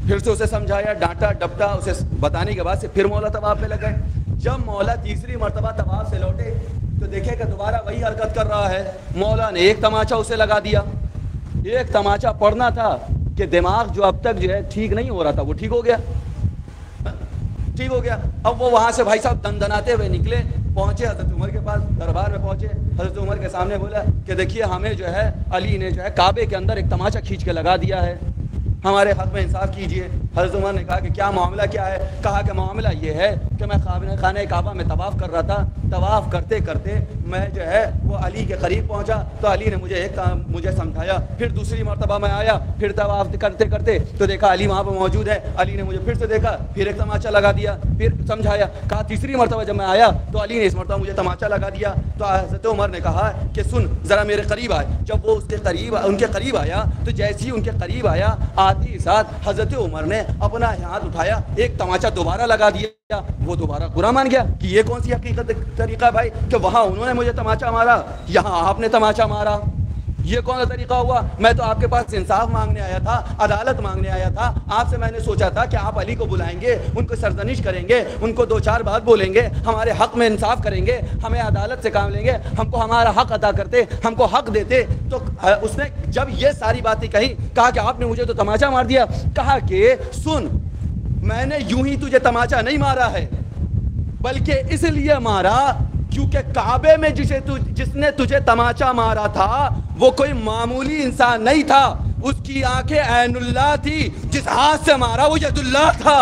پھر سے اسے سمجھایا، ڈانٹا ڈپٹا، اسے بتانے کے بعد سے پھر مولا طواف پہ لگ گئے۔ جب مولا تیسری مرتبہ طواف سے لوٹے تو دیکھے کہ دوبارہ وہی حرکت کر رہا ہے۔ مولا نے ایک تماچا اسے لگا دیا۔ ایک تماچا پڑنا تھا کہ دماغ جو اب تک جو ہے ٹھیک نہیں ہو رہا تھا وہ ٹھیک ہو گیا، ٹھیک ہو گیا۔ اب وہ وہاں سے بھائی صاحب دندناتے ہوئے نکلے، پہنچے حضرت عمر کے پاس، دربار میں پہنچے، حضرت عمر کے سامنے بولا کہ دیکھیے ہمیں جو ہے علی نے جو ہے کعبے کے اندر ایک تماچا کھینچ کے لگا دیا ہے، ہمارے حق میں انصاف کیجئے۔ حضرت عمر نے کہا کہ کیا معاملہ کیا ہے؟ کہا کہ معاملہ یہ ہے کہ میں خانہ کعبہ میں طواف کر رہا تھا، طواف کرتے کرتے میں جو ہے وہ علی کے قریب پہنچا تو علی نے مجھے ایک کام مجھے سمجھایا، پھر دوسری مرتبہ میں آیا، پھر طواف کرتے کرتے تو دیکھا علی وہاں پہ موجود ہے، علی نے مجھے پھر سے دیکھا، پھر ایک تماچا لگا دیا، پھر سمجھایا۔ کہا تیسری مرتبہ جب میں آیا تو علی نے اس مرتبہ مجھے تماچا لگا دیا۔ تو حضرت عمر نے کہا کہ سن ذرا میرے قریب آئے۔ جب وہ اس کے قریب ان کے قریب آیا تو جیسے ہی ان کے قریب آیا آتے ہی ساتھ حضرت عمر نے اپنا ہاتھ اٹھایا، ایک تماچا دوبارہ لگا دیا۔ وہ دوبارہ برا مان گیا کہ یہ کون سی حقیقت طریقہ ہے بھائی کہ وہاں انہوں نے مجھے تماچا مارا، یہاں آپ نے تماچا مارا، یہ کون سا طریقہ ہوا؟ میں تو آپ کے پاس انصاف مانگنے آیا تھا، عدالت مانگنے آیا تھا، آپ سے میں نے سوچا تھا کہ آپ علی کو بلائیں گے، ان کو سرزنش کریں گے، ان کو دو چار بات بولیں گے، ہمارے حق میں انصاف کریں گے، ہمیں عدالت سے کام لیں گے، ہم کو ہمارا حق ادا کرتے، ہم کو حق دیتے۔ تو اس نے جب یہ ساری باتیں کہیں، کہا کہ آپ نے مجھے تو تماچا مار دیا۔ کہا کہ سن میں نے یوں ہی تجھے تماچا نہیں مارا ہے، بلکہ اس لیے مارا کیونکہ کعبے میں جسے جس نے تجھے تماچا مارا تھا وہ کوئی معمولی انسان نہیں تھا، اس کی آنکھیں عین اللہ تھی، جس ہاتھ سے مارا وہ ید اللہ تھا۔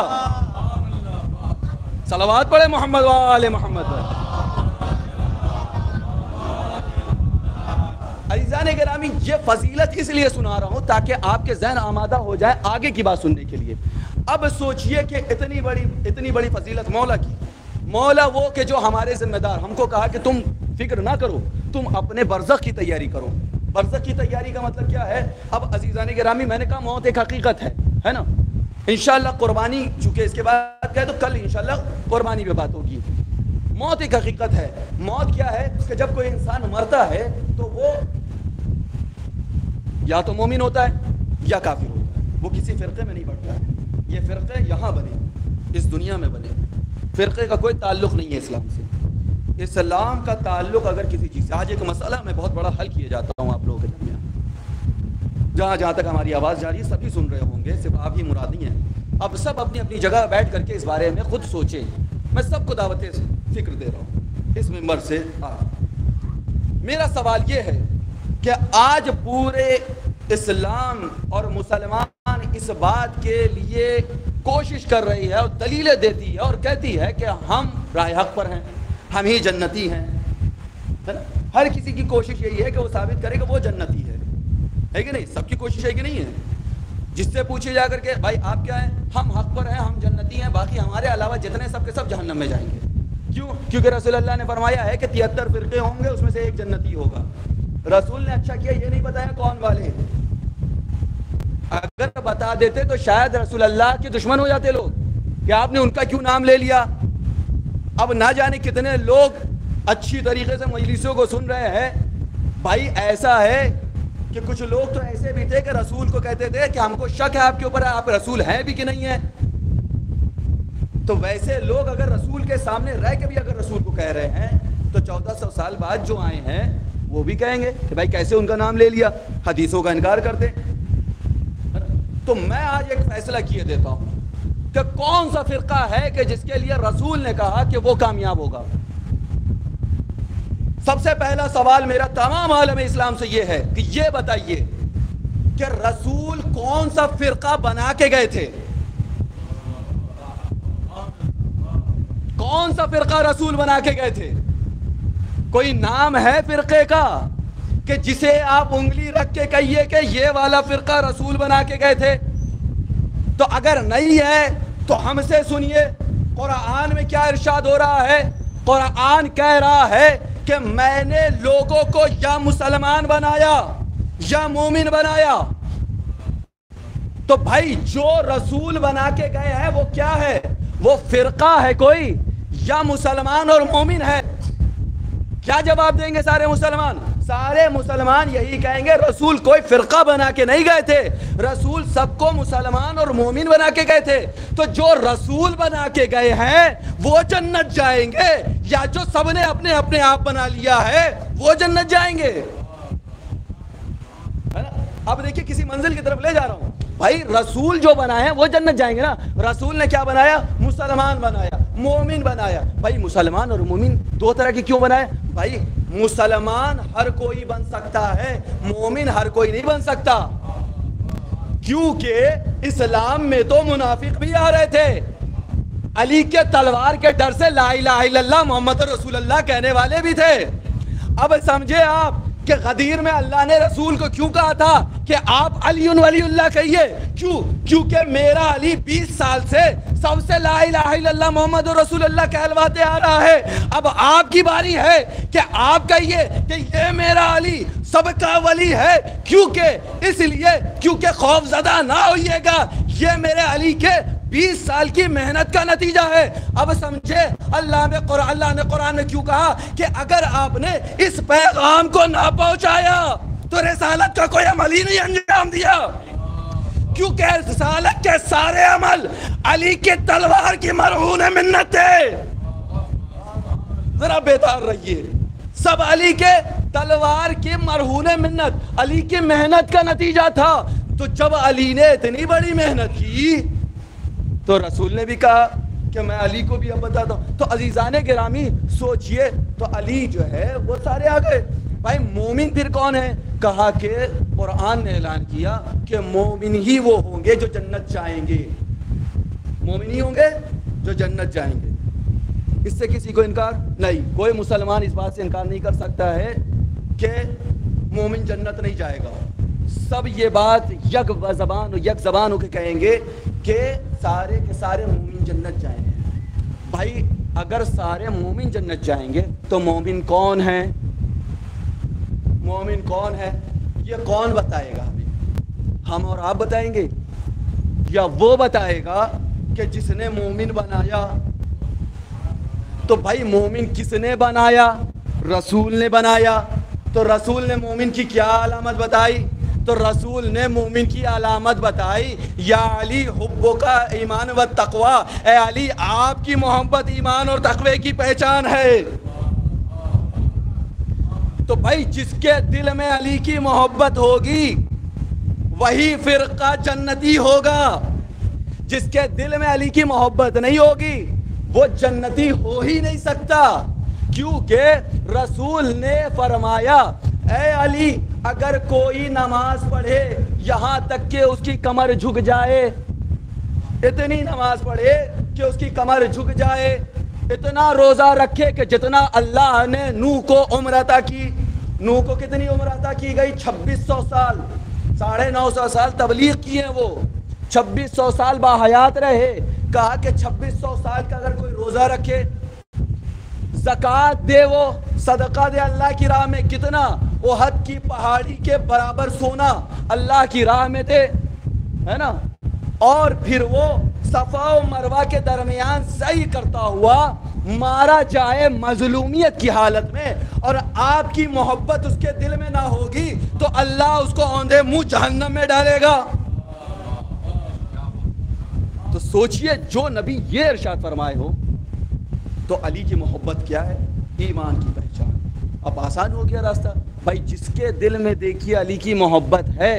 صلوات پڑھے محمد وآل محمد۔ عزیزان گرامی، یہ فضیلت اس لیے سنا رہا ہوں تاکہ آپ کے ذہن آمادہ ہو جائے آگے کی بات سننے کے لیے۔ اب سوچئے کہ اتنی بڑی اتنی بڑی فضیلت مولا کی، مولا وہ کہ جو ہمارے ذمہ دار، ہم کو کہا کہ تم فکر نہ کرو، تم اپنے برزخ کی تیاری کرو۔ برزخ کی تیاری کا مطلب کیا ہے؟ اب عزیزان گرامی میں نے کہا موت ایک حقیقت ہے ہے نا، انشاءاللہ قربانی، چونکہ اس کے بعد کہے تو کل انشاءاللہ قربانی پہ بات ہوگی۔ موت ایک حقیقت ہے۔ موت کیا ہے کہ جب کوئی انسان مرتا ہے تو وہ یا تو مومن ہوتا ہے یا کافر ہوتا ہے، وہ کسی فرقے میں نہیں بڑھتا ہے۔ یہ فرقے یہاں بنے، اس دنیا میں بنے، فرقے کا کوئی تعلق نہیں ہے اسلام سے۔ اسلام کا تعلق اگر کسی چیز سے، آج ایک مسئلہ میں بہت بڑا حل کیے جاتا ہوں آپ لوگوں کے درمیان، جہاں جہاں تک ہماری آواز جا رہی ہے سبھی سن رہے ہوں گے، صرف آپ ہی مرادی ہیں۔ اب سب اپنی اپنی جگہ بیٹھ کر کے اس بارے میں خود سوچیں، میں سب کو دعوت فکر دے رہا ہوں اس ممبر سے۔ میرا سوال یہ ہے کہ آج پورے اسلام اور مسلمان اس بات کے لیے کوشش کر رہی ہے اور دلیلیں دیتی ہے اور کہتی ہے کہ ہم راہ حق پر ہیں، ہم ہی جنتی ہیں، ہر کسی کی کوشش یہی ہے کہ وہ ثابت کرے کہ وہ جنتی ہے، ہے کہ نہیں؟ سب کی کوشش ہے کہ نہیں ہے؟ جس سے پوچھے جا کر کے بھائی آپ کیا ہیں؟ ہم حق پر ہیں، ہم جنتی ہیں، باقی ہمارے علاوہ جتنے سب کے سب جہنم میں جائیں گے۔ کیوں؟ کیونکہ رسول اللہ نے فرمایا ہے کہ تہتر فرقے ہوں گے، اس میں سے ایک جنتی ہوگا۔ رسول نے اچھا کیا یہ نہیں بتایا کون والے، اگر بتا دیتے تو شاید رسول اللہ کے دشمن ہو جاتے لوگ کہ آپ نے ان کا کیوں نام لے لیا۔ اب نہ جانے کتنے لوگ اچھی طریقے سے مجلسوں کو سن رہے ہیں۔ بھائی ایسا ہے کہ کچھ لوگ تو ایسے بھی تھے کہ رسول کو کہتے تھے کہ ہم کو شک ہے آپ کے اوپر، آپ رسول ہیں بھی کہ نہیں ہیں۔ تو ویسے لوگ اگر رسول کے سامنے رہ کے بھی اگر رسول کو کہہ رہے ہیں تو چودہ سو سال بعد جو آئے ہیں وہ بھی کہیں گے کہ بھائی کیسے ان کا نام لے لیا، حدیثوں کا انکار کرتے۔ تو میں آج ایک فیصلہ کیے دیتا ہوں کہ کون سا فرقہ ہے کہ جس کے لیے رسول نے کہا کہ وہ کامیاب ہوگا۔ سب سے پہلا سوال میرا تمام عالم اسلام سے یہ ہے کہ یہ بتائیے کہ رسول کون سا فرقہ بنا کے گئے تھے؟ کون سا فرقہ رسول بنا کے گئے تھے؟ کوئی نام ہے فرقے کا کہ جسے آپ انگلی رکھ کے کہیے کہ یہ والا فرقہ رسول بنا کے گئے تھے؟ تو اگر نہیں ہے تو ہم سے سنیے قرآن میں کیا ارشاد ہو رہا ہے۔ قرآن کہہ رہا ہے کہ میں نے لوگوں کو یا مسلمان بنایا یا مومن بنایا۔ تو بھائی جو رسول بنا کے گئے ہیں وہ کیا ہے؟ وہ فرقہ ہے کوئی یا مسلمان اور مومن ہے؟ کیا جواب دیں گے سارے مسلمان؟ سارے مسلمان یہی کہیں گے رسول کوئی فرقہ بنا کے نہیں گئے تھے, رسول سب کو مسلمان اور مومن بنا کے گئے تھے. تو جو رسول بنا کے گئے ہیں وہ جنت جائیں گے, یا جو سب نے اپنے اپنے آپ بنا لیا ہے وہ جنت جائیں گے؟ اب دیکھیے کسی منزل کی طرف لے جا رہا ہوں. بھائی رسول جو بنائے ہیں وہ جنت جائیں گے نا. رسول نے کیا بنایا؟ مسلمان بنایا, مومن بنایا. بھائی مسلمان اور مومن دو طرح کے کیوں بنائے؟ بھائی مسلمان ہر کوئی بن سکتا ہے, مومن ہر کوئی نہیں بن سکتا. کیونکہ اسلام میں تو منافق بھی آ رہے تھے, علی کے تلوار کے ڈر سے لا الہ الا اللہ محمد رسول اللہ کہنے والے بھی تھے. اب سمجھے آپ کہ غدیر میں اللہ نے رسول کو کیوں کہا تھا کہ آپ علی ولی اللہ کہیے؟ کیوں؟ کیونکہ میرا علی بیس سال سے سب سے لا الہ الا اللہ محمد رسول اللہ کہلواتے آ رہا ہے. اب آپ کی باری ہے کہ آپ کہیے کہ یہ میرا علی سب کا ولی ہے. کیونکہ اس لیے کیونکہ خوف زدہ نہ ہوئیے گا, یہ میرے علی کے بیس سال کی محنت کا نتیجہ ہے. اب سمجھے اللہ نے قرآن اللہ نے قرآن میں کیوں کہا کہ اگر آپ نے اس پیغام کو نہ پہنچایا تو رسالت کا کوئی عمل ہی نہیں انجام دیا. کیونکہ رسالت کے سارے عمل علی کی تلوار کی مرہون منت تھے. ذرا بیدار رہیے, سب علی کے تلوار کی مرہون منت, علی کی محنت کا نتیجہ تھا. تو جب علی نے اتنی بڑی محنت کی تو رسول نے بھی کہا کہ میں علی کو بھی اب بتاتا ہوں. تو عزیزان گرامی سوچئے, تو علی جو ہے وہ سارے آ گئے. بھائی مومن پھر کون ہے؟ کہا کہ قرآن نے اعلان کیا کہ مومن ہی وہ ہوں گے جو جنت جائیں گے, مومن ہی ہوں گے جو جنت جائیں گے. اس سے کسی کو انکار نہیں, کوئی مسلمان اس بات سے انکار نہیں کر سکتا ہے کہ مومن جنت نہیں جائے گا. سب یہ بات یک زبان یک زبان ہو کے کہیں گے کہ سارے کے سارے مومن جنت جائیں گے. بھائی اگر سارے مومن جنت جائیں گے تو مومن کون ہے؟ مومن کون ہے یہ کون بتائے گا ہمیں؟ ہم اور آپ بتائیں گے یا وہ بتائے گا کہ جس نے مومن بنایا؟ تو بھائی مومن کس نے بنایا؟ رسول نے بنایا. تو رسول نے مومن کی کیا علامت بتائی؟ تو رسول نے مومن کی علامت بتائی, یا علی حبو کا ایمان و تقوی, اے علی آپ کی محبت ایمان اور تقوی کی پہچان ہے. تو بھائی جس کے دل میں علی کی محبت ہوگی وہی فرقہ جنتی ہوگا. جس کے دل میں علی کی محبت نہیں ہوگی وہ جنتی ہو ہی نہیں سکتا. کیونکہ رسول نے فرمایا اے علی اگر کوئی نماز پڑھے یہاں تک کہ اس کی کمر جھک جائے, اتنی نماز پڑھے کہ اس کی کمر جھک جائے, اتنا روزہ رکھے کہ جتنا اللہ نے نوح کو عمر عطا کی. نوح کو کتنی عمر عطا کی گئی؟ چھبیس سو سال, ساڑھے نو سو سال تبلیغ کی ہے وہ, چھبیس سو سال باحیات رہے. کہا کہ چھبیس سو سال کا اگر کوئی روزہ رکھے, زکوٰۃ دے, وہ صدقہ دے اللہ کی راہ میں, کتنا؟ احد کی پہاڑی کے برابر سونا اللہ کی راہ میں دے, ہے نا. اور پھر وہ صفا و مروہ کے درمیان سعی کرتا ہوا مارا جائے مظلومیت کی حالت میں, اور آپ کی محبت اس کے دل میں نہ ہوگی تو اللہ اس کو اوندے منہ جہنم میں ڈالے گا. تو سوچئے جو نبی یہ ارشاد فرمائے ہو تو علی کی محبت کیا ہے؟ ایمان کی پہچان. اب آسان ہو گیا راستہ. بھائی جس کے دل میں دیکھیے علی کی محبت ہے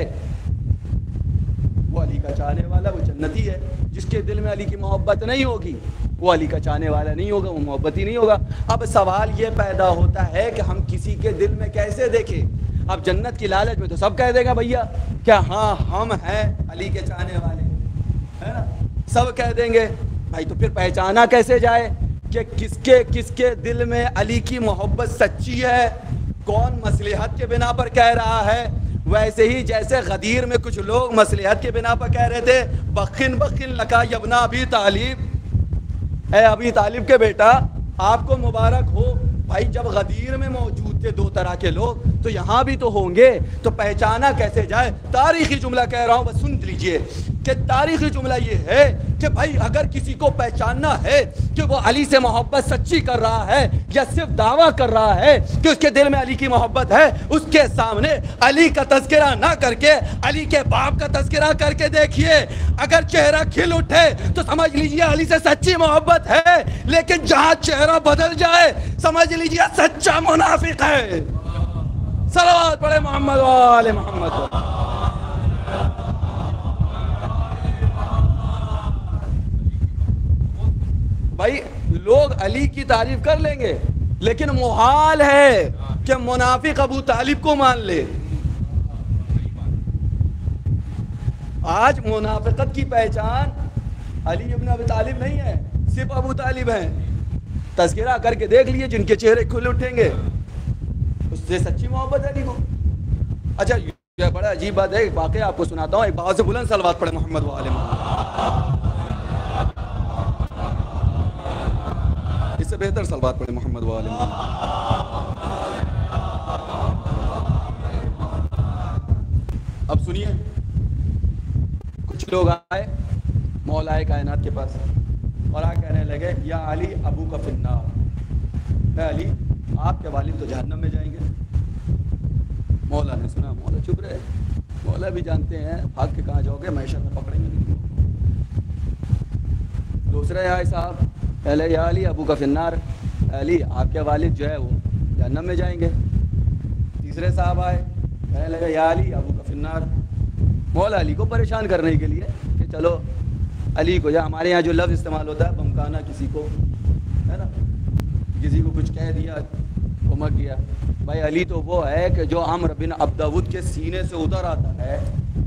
وہ علی کا چاہنے والا, وہ جنتی ہے. جس کے دل میں علی کی محبت نہیں ہوگی وہ علی کا چاہنے والا نہیں ہوگا, وہ محبتی نہیں ہوگا. اب سوال یہ پیدا ہوتا ہے کہ ہم کسی کے دل میں کیسے دیکھیں؟ اب جنت کی لالچ میں تو سب کہہ دے گا بھیا کیا ہاں ہم ہیں علی کے چاہنے والے, ہے نا, سب کہہ دیں گے. بھائی تو پھر پہچانا کیسے جائے کہ کس کے کس کے دل میں علی کی محبت سچی ہے, کون مصلحت کے بنا پر کہہ رہا ہے؟ ویسے ہی جیسے غدیر میں کچھ لوگ مصلحت کے بنا پر کہہ رہے تھے بخن بخن لکا یبنا ابی طالب, اے ابی طالب کے بیٹا آپ کو مبارک ہو. بھائی جب غدیر میں موجود تھے دو طرح کے لوگ تو یہاں بھی تو ہوں گے, تو پہچانا کیسے جائے؟ تاریخی جملہ کہہ رہا ہوں بس سن لیجئے. کہ تاریخی جملہ یہ ہے کہ بھائی اگر کسی کو پہچاننا ہے کہ وہ علی سے محبت سچی کر رہا ہے یا صرف دعویٰ کر رہا ہے کہ اس کے دل میں علی کی محبت ہے، اس کے سامنے علی کا تذکرہ نہ کر کے علی کے باپ کا تذکرہ کر کے دیکھیے، اگر چہرہ کھل اٹھے تو سمجھ لیجئے علی سے سچی محبت ہے، لیکن جہاں چہرہ بدل جائے سمجھ لیجئے سچا منافق ہے۔ صلوات پڑھے محمد و آل محمد۔ بھائی لوگ علی کی تعریف کر لیں گے لیکن محال ہے کہ منافق ابو طالب کو مان لے۔ آج منافقت کی پہچان علی ابن ابی طالب نہیں ہے، صرف ابو طالب ہیں۔ تذکرہ کر کے دیکھ لیے جن کے چہرے کھل اٹھیں گے اس سے سچی محبت ہے علی کو۔ اچھا یہ بڑا عجیب بات ہے، ایک واقعہ آپ کو سناتا ہوں، ایک بہت سے بلند صلوات پڑھے محمد و آل محمد، اس سے بہتر صلوات پڑھے محمد و آل محمد۔ اب سنیے، کچھ لوگ آئے مولا کائنات کے پاس اور آ کہنے لگے یا علی ابو کا فی النار، اے علی آپ کے والد تو جہنم میں جائیں گے۔ مولا نے سنا، مولا چپ رہے، مولا بھی جانتے ہیں بھاگ کے کہاں جاؤ گے، محشر میں پکڑیں گے۔ دوسرے آئے صاحب، پہلے یا علی ابو کا فی النار، علی آپ کے والد جو ہے وہ جہنم میں جائیں گے۔ تیسرے صاحب آئے، کہنے لگے یا علی ابو کا فی النار۔ مولا علی کو پریشان کرنے کے لیے کہ چلو علی کو، یا ہمارے یہاں جو لفظ استعمال ہوتا ہے بمکانا کسی کو، ہے نا، کسی کو کچھ کہہ دیا بھمک گیا، بھائی علی تو وہ ہے کہ جو عمرو بن عبد ود کے سینے سے اتر آتا ہے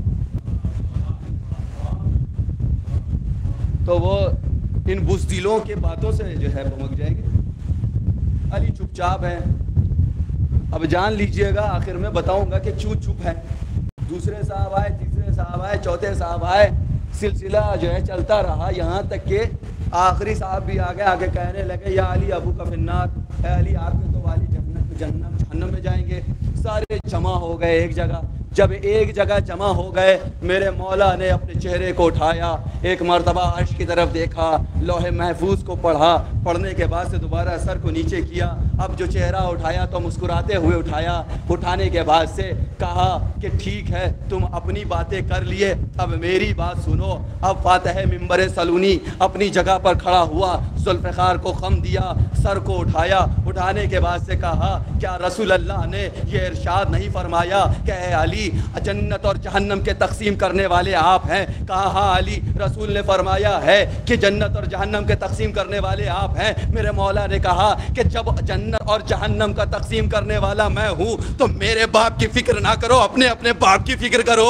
تو وہ ان بزدلوں کے باتوں سے جو ہے بھمک جائیں گے۔ علی چپ چاپ ہے، اب جان لیجئے گا آخر میں بتاؤں گا کہ کیوں چپ ہے۔ دوسرے صاحب آئے، تیسرے صاحب آئے، چوتھے صاحب آئے، سلسلہ جو ہے چلتا رہا، یہاں تک کہ آخری صاحب بھی آگے آگے کہنے لگے یا علی ابو کا فی النار، اے علی آپ کے تو والد جنت جہنم جہنم میں جائیں گے۔ سارے جمع ہو گئے ایک جگہ، جب ایک جگہ جمع ہو گئے میرے مولا نے اپنے چہرے کو اٹھایا، ایک مرتبہ عرش کی طرف دیکھا، لوح محفوظ کو پڑھا، پڑھنے کے بعد سے دوبارہ سر کو نیچے کیا، اب جو چہرہ اٹھایا تو مسکراتے ہوئے اٹھایا، اٹھانے کے بعد سے کہا کہ ٹھیک ہے تم اپنی باتیں کر لیے، اب میری بات سنو۔ اب فاتح منبر سلونی اپنی جگہ پر کھڑا ہوا، ذوالفقار کو خم دیا، سر کو اٹھایا، اٹھانے کے بعد سے کہا کیا رسول اللہ نے یہ ارشاد نہیں فرمایا کہ اے علی جنت اور جہنم کے تقسیم کرنے والے آپ ہیں؟ کہا ہاں علی، رسول نے فرمایا ہے کہ جنت اور جہنم کے تقسیم کرنے والے آپ ہیں۔ میرے مولا نے کہا کہ جب جنت اور جہنم کا تقسیم کرنے والا میں ہوں تو میرے باپ کی فکر نہ کرو، اپنے اپنے باپ کی فکر کرو۔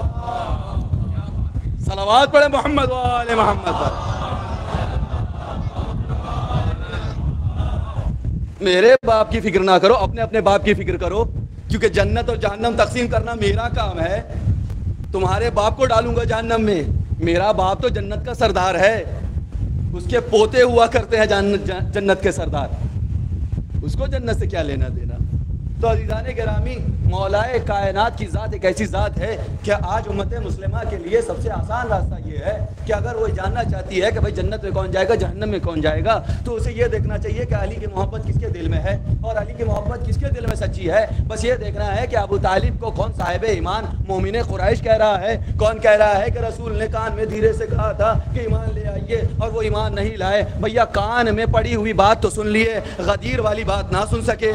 صلوات پڑھے محمد و آل محمد پر۔ میرے باپ کی فکر نہ کرو، اپنے اپنے باپ کی فکر کرو، کیونکہ جنت اور جہنم تقسیم کرنا میرا کام ہے۔ تمہارے باپ کو ڈالوں گا جہنم میں، میرا باپ تو جنت کا سردار ہے، اس کے پوتے ہوا کرتے ہیں جنت جنت کے سردار، اس کو جنت سے کیا لینا دینا۔ تو عزیزان گرامی، مولائے کائنات کی ذات ایک ایسی ذات ہے کہ آج امت مسلمہ کے لیے سب سے آسان راستہ یہ ہے کہ اگر وہ جاننا چاہتی ہے کہ بھائی جنت میں کون جائے گا، جہنم میں کون جائے گا، تو اسے یہ دیکھنا چاہیے کہ علی کی محبت کس کے دل میں ہے اور علی کی محبت کس کے دل میں سچی ہے۔ بس یہ دیکھنا ہے کہ ابو طالب کو کون صاحب ایمان مومن قریش کہہ رہا ہے، کون کہہ رہا ہے کہ رسول نے کان میں دھیرے سے کہا تھا کہ ایمان لے آئیے اور وہ ایمان نہیں لائے۔ بھیا کان میں پڑی ہوئی بات تو سن لیے، غدیر والی بات نہ سن سکے،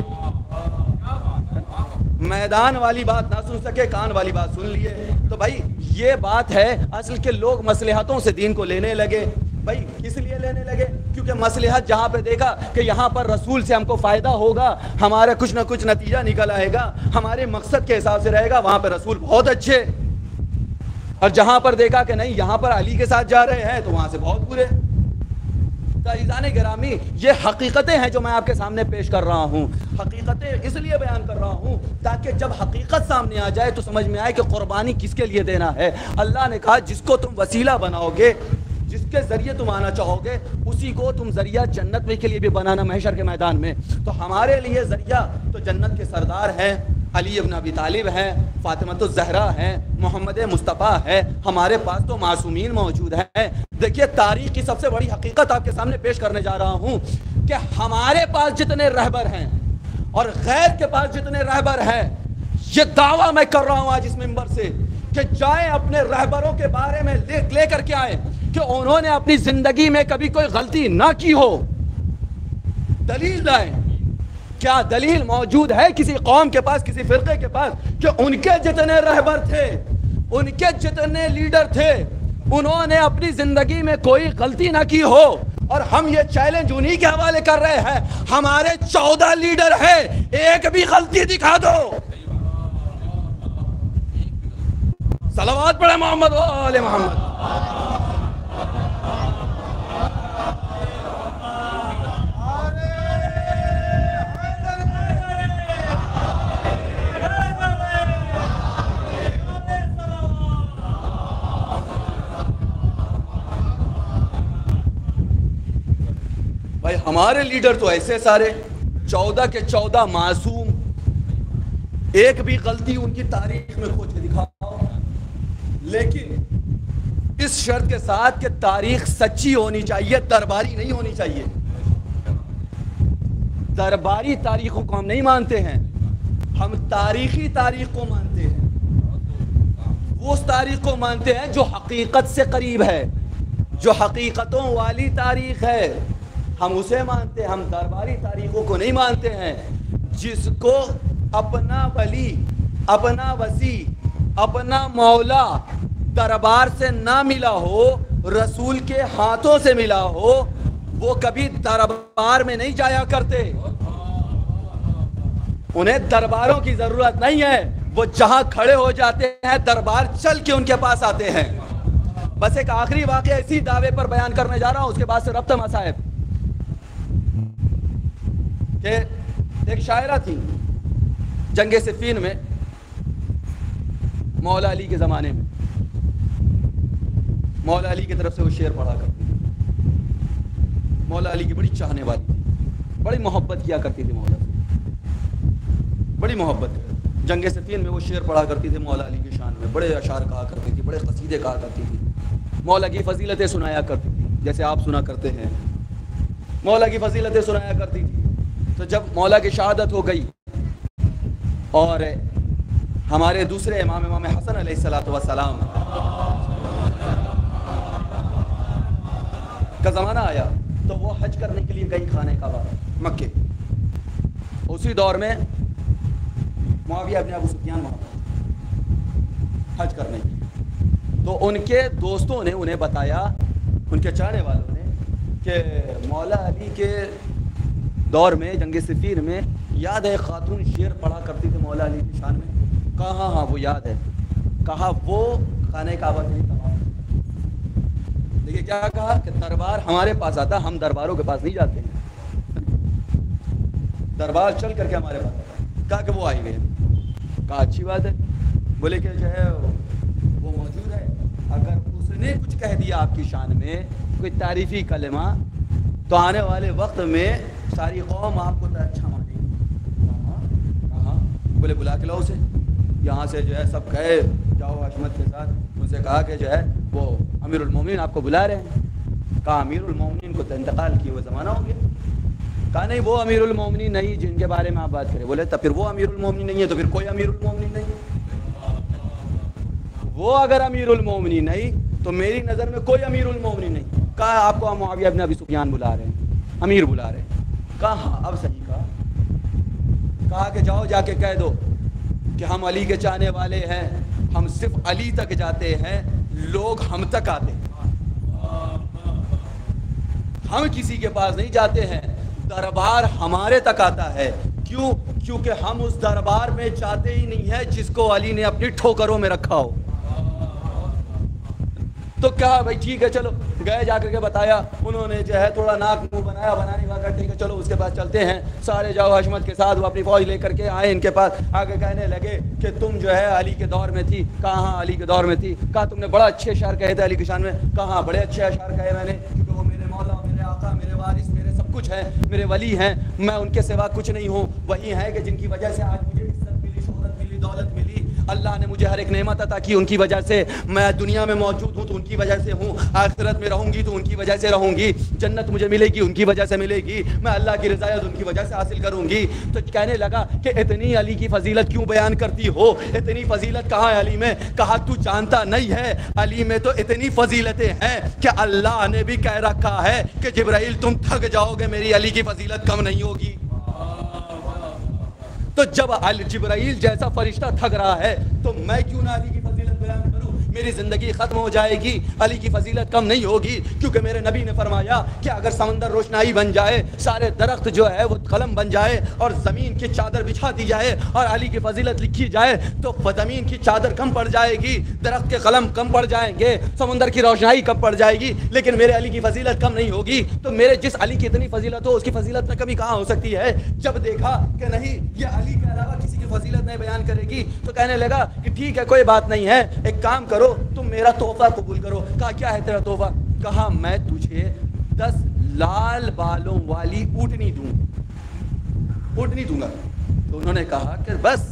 میدان والی بات نہ سن سکے، کان والی بات سن لیے۔ تو بھائی یہ بات ہے اصل کے لوگ مصلحتوں سے دین کو لینے لگے۔ بھائی کس لیے لینے لگے؟ کیونکہ مصلحت جہاں پہ دیکھا کہ یہاں پر رسول سے ہم کو فائدہ ہوگا، ہمارا کچھ نہ کچھ نتیجہ نکل آئے گا، ہمارے مقصد کے حساب سے رہے گا، وہاں پہ رسول بہت اچھے، اور جہاں پر دیکھا کہ نہیں یہاں پر علی کے ساتھ جا رہے ہیں تو وہاں سے بہت برے۔ تو عزیزان گرامی، یہ حقیقتیں ہیں جو میں آپ کے سامنے پیش کر رہا ہوں۔ حقیقتیں اس لیے بیان کر رہا ہوں تاکہ جب حقیقت سامنے آ جائے تو سمجھ میں آئے کہ قربانی کس کے لیے دینا ہے۔ اللہ نے کہا جس کو تم وسیلہ بناؤ گے، جس کے ذریعے تم آنا چاہو گے، اسی کو تم ذریعہ جنت میں کے لیے بھی بنانا محشر کے میدان میں۔ تو ہمارے لیے ذریعہ تو جنت کے سردار ہیں، علی ابن ابی طالب ہیں، فاطمۃ الزہرا ہیں، محمد مصطفیٰ ہے، ہمارے پاس تو معصومین موجود ہیں۔ دیکھیے تاریخ کی سب سے بڑی حقیقت آپ کے سامنے پیش کرنے جا رہا ہوں کہ ہمارے پاس جتنے رہبر ہیں اور غیر کے پاس جتنے رہبر ہیں، یہ دعویٰ میں کر رہا ہوں آج اس منبر سے کہ جائیں اپنے رہبروں کے بارے میں لکھ لے کر کے آئیں کہ انہوں نے اپنی زندگی میں کبھی کوئی غلطی نہ کی ہو، دلیل لائیں۔ کیا دلیل موجود ہے کسی قوم کے پاس، کسی فرقے کے پاس کہ ان کے جتنے رہبر تھے، ان کے جتنے لیڈر تھے، انہوں نے اپنی زندگی میں کوئی غلطی نہ کی ہو؟ اور ہم یہ چیلنج انہی کے حوالے کر رہے ہیں، ہمارے چودہ لیڈر ہیں، ایک بھی غلطی دکھا دو۔ صلوات پڑھے محمد و آل محمد۔ بھائی ہمارے لیڈر تو ایسے سارے چودہ کے چودہ معصوم، ایک بھی غلطی ان کی تاریخ میں کھوج کے دکھاؤ، لیکن اس شرط کے ساتھ کہ تاریخ سچی ہونی چاہیے، درباری نہیں ہونی چاہیے۔ درباری تاریخوں کو ہم نہیں مانتے ہیں، ہم تاریخی تاریخ کو مانتے ہیں، وہ اس تاریخ کو مانتے ہیں جو حقیقت سے قریب ہے، جو حقیقتوں والی تاریخ ہے، ہم اسے مانتے ہیں۔ ہم درباری تاریخوں کو نہیں مانتے ہیں۔ جس کو اپنا ولی، اپنا وسیع، اپنا مولا دربار سے نہ ملا ہو، رسول کے ہاتھوں سے ملا ہو، وہ کبھی دربار میں نہیں جایا کرتے۔ انہیں درباروں کی ضرورت نہیں ہے، وہ جہاں کھڑے ہو جاتے ہیں دربار چل کے ان کے پاس آتے ہیں۔ بس ایک آخری واقعہ اسی دعوے پر بیان کرنے جا رہا ہوں، اس کے بعد سے ربط مصائب کہ ایک شاعرہ تھی جنگ صفین میں، مولا علی کے زمانے میں، مولا علی کی طرف سے وہ شعر پڑھا کرتی تھی۔ مولا علی کی بڑی چاہنے والی تھی، بڑی محبت کیا کرتی تھی مولا سے، بڑی محبت۔ جنگ صفین میں وہ شعر پڑھا کرتی تھی مولا علی کی شان میں، بڑے اشعار کہا کرتی تھی، بڑے قصیدے کہا کرتی تھی، مولا کی فضیلتیں سنایا کرتی تھی جیسے آپ سنا کرتے ہیں، مولا کی فضیلتیں سنایا کرتی تھی۔ تو جب مولا کی شہادت ہو گئی اور ہمارے دوسرے امام امام حسن علیہ الصلوۃ والسلام کا زمانہ آیا تو وہ حج کرنے کے لیے گئی خانہ کعبہ مکے۔ اسی دور میں معاویہ ابن ابو سفیان وہاں حج کرنے کی، تو ان کے دوستوں نے انہیں بتایا، ان کے چاہنے والوں نے، کہ مولا علی کے دور میں جنگ صفین میں یاد ہے خاتون شعر پڑھا کرتی تھی مولا علی کی شان میں؟ کہا ہاں ہاں وہ یاد ہے۔ کہا وہ خانہ کعبہ کے تمام۔ دیکھیے کیا کہا کہ دربار ہمارے پاس آتا، ہم درباروں کے پاس نہیں جاتے ہیں، دربار چل کر کے ہمارے پاس آتا۔ کہا کہ وہ آئی گئے۔ کہا اچھی بات ہے، بولے کہ جو ہے وہ موجود ہے، اگر اس نے کچھ کہہ دیا آپ کی شان میں کوئی تعریفی کلمہ تو آنے والے وقت میں ساری قوم آپ کو تو اچھا مانے گی۔ کہاں؟ بولے بلا کے لاؤ اسے، یہاں سے جو ہے سب کہے جاؤ حشمت کے ساتھ۔ ان سے کہا کہ جو ہے وہ امیر المومنین آپ کو بلا رہے ہیں۔ کہا امیر المومنین کو تو انتقال کیے ہوئے زمانہ ہو گیا۔ کہا نہیں وہ امیر المومنین نہیں جن کے بارے میں آپ بات کریں۔ بولے تو پھر وہ امیر المومنین نہیں ہے تو پھر کوئی امیر المومنین نہیں، وہ اگر امیر المومنین نہیں تو میری نظر میں کوئی امیر المومنین نہیں۔ کہا آپ کو معاویہ ابن ابی سفیان بلا رہے ہیں، امیر بلا رہے ہیں۔ کہا ہاں اب صحیح کہا۔ کہا کہ جاؤ جا کے کہہ دو کہ ہم علی کے چاہنے والے ہیں، ہم صرف علی تک جاتے ہیں، لوگ ہم تک آتے ہیں، ہم کسی کے پاس نہیں جاتے ہیں، دربار ہمارے تک آتا ہے۔ کیوں؟ کیونکہ ہم اس دربار میں جاتے ہی نہیں ہیں جس کو علی نے اپنی ٹھوکروں میں رکھا ہو۔ تو کہا بھائی ٹھیک ہے چلو، گئے جا کر کے بتایا، انہوں نے جو ہے تھوڑا ناک منہ بنایا، بنانے کا کہا ٹھیک ہے چلو اس کے پاس چلتے ہیں، سارے جاؤ حشمت کے ساتھ۔ وہ اپنی فوج لے کر کے آئے ان کے پاس، آگے کہنے لگے کہ تم جو ہے علی کے دور میں تھی۔ کہا ہاں علی کے دور میں تھی۔ کہا تم نے بڑا اچھے اشعار کہے تھے علی کی شان میں؟ کہا ہاں بڑے اچھے اشعار کہے میں نے، کیونکہ وہ میرے مولا، میرے آقا، میرے وارث، میرے سب کچھ ہیں، میرے ولی ہیں، میں ان کے سوا کچھ نہیں ہوں، وہی ہیں کہ جن کی وجہ سے آج مجھے عزت ملی، شہرت ملی, دولت ملی, اللہ نے مجھے ہر ایک نعمت عطا کی, ان کی وجہ سے میں دنیا میں موجود ہوں تو ان کی وجہ سے ہوں, آخرت میں رہوں گی تو ان کی وجہ سے رہوں گی, جنت مجھے ملے گی ان کی وجہ سے ملے گی, میں اللہ کی رضایت ان کی وجہ سے حاصل کروں گی. تو کہنے لگا کہ اتنی علی کی فضیلت کیوں بیان کرتی ہو, اتنی فضیلت کہاں ہے علی میں؟ کہا تو جانتا نہیں ہے, علی میں تو اتنی فضیلتیں ہیں کہ اللہ نے بھی کہہ رکھا ہے کہ جبرائیل تم تھک جاؤ گے, میری علی کی فضیلت کم نہیں ہوگی. تو جب جبرائیل جیسا فرشتہ تھک رہا ہے تو میں کیوں نہ علی کی فضیلت بیان کروں؟ میری زندگی ختم ہو جائے گی, علی کی فضیلت کم نہیں ہوگی, کیونکہ میرے نبی نے فرمایا کہ اگر سمندر روشنائی بن جائے, سارے درخت جو ہے وہ قلم بن جائے اور زمین کی چادر بچھا دی جائے اور علی کی فضیلت لکھی جائے تو زمین کی چادر کم پڑ جائے گی, درخت کے قلم کم پڑ جائیں گے, سمندر کی روشنائی کم پڑ جائے گی, لیکن میرے علی کی فضیلت کم نہیں ہوگی. تو میرے جس علی کی اتنی فضیلت ہو اس کی فضیلت میں کمی کہاں ہو سکتی ہے؟ جب دیکھا کہ نہیں یہ علی کے علاوہ کسی کی فضیلت نہیں بیان کرے گی تو کہنے لگا کہ ٹھیک ہے کوئی بات نہیں ہے, ایک کام کرو تم میرا تحفہ قبول کرو. کہا کیا ہے تیرا تحفہ؟ کہا میں تجھے دس لال بالوں والی اونٹنی دوں, اونٹنی دوں گا. تو انہوں نے کہا کہ بس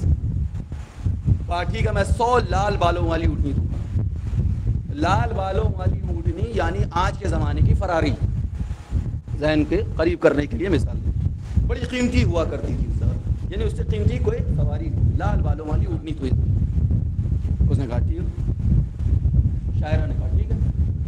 ٹھیک ہے میں سو لال بالوں والی اونٹنی دوں گا. لال بالوں والی اونٹنی یعنی آج کے زمانے کی فراری, ذہن کے قریب کرنے کے لیے مثال, بڑی قیمتی ہوا کرتی تھی, یعنی اس سے قیمتی کوئی سواری نہیں, لال بالوں والی اونٹنی تو. اس نے کہا ٹھیک, شاعرہ نے کہا ٹھیک ہے.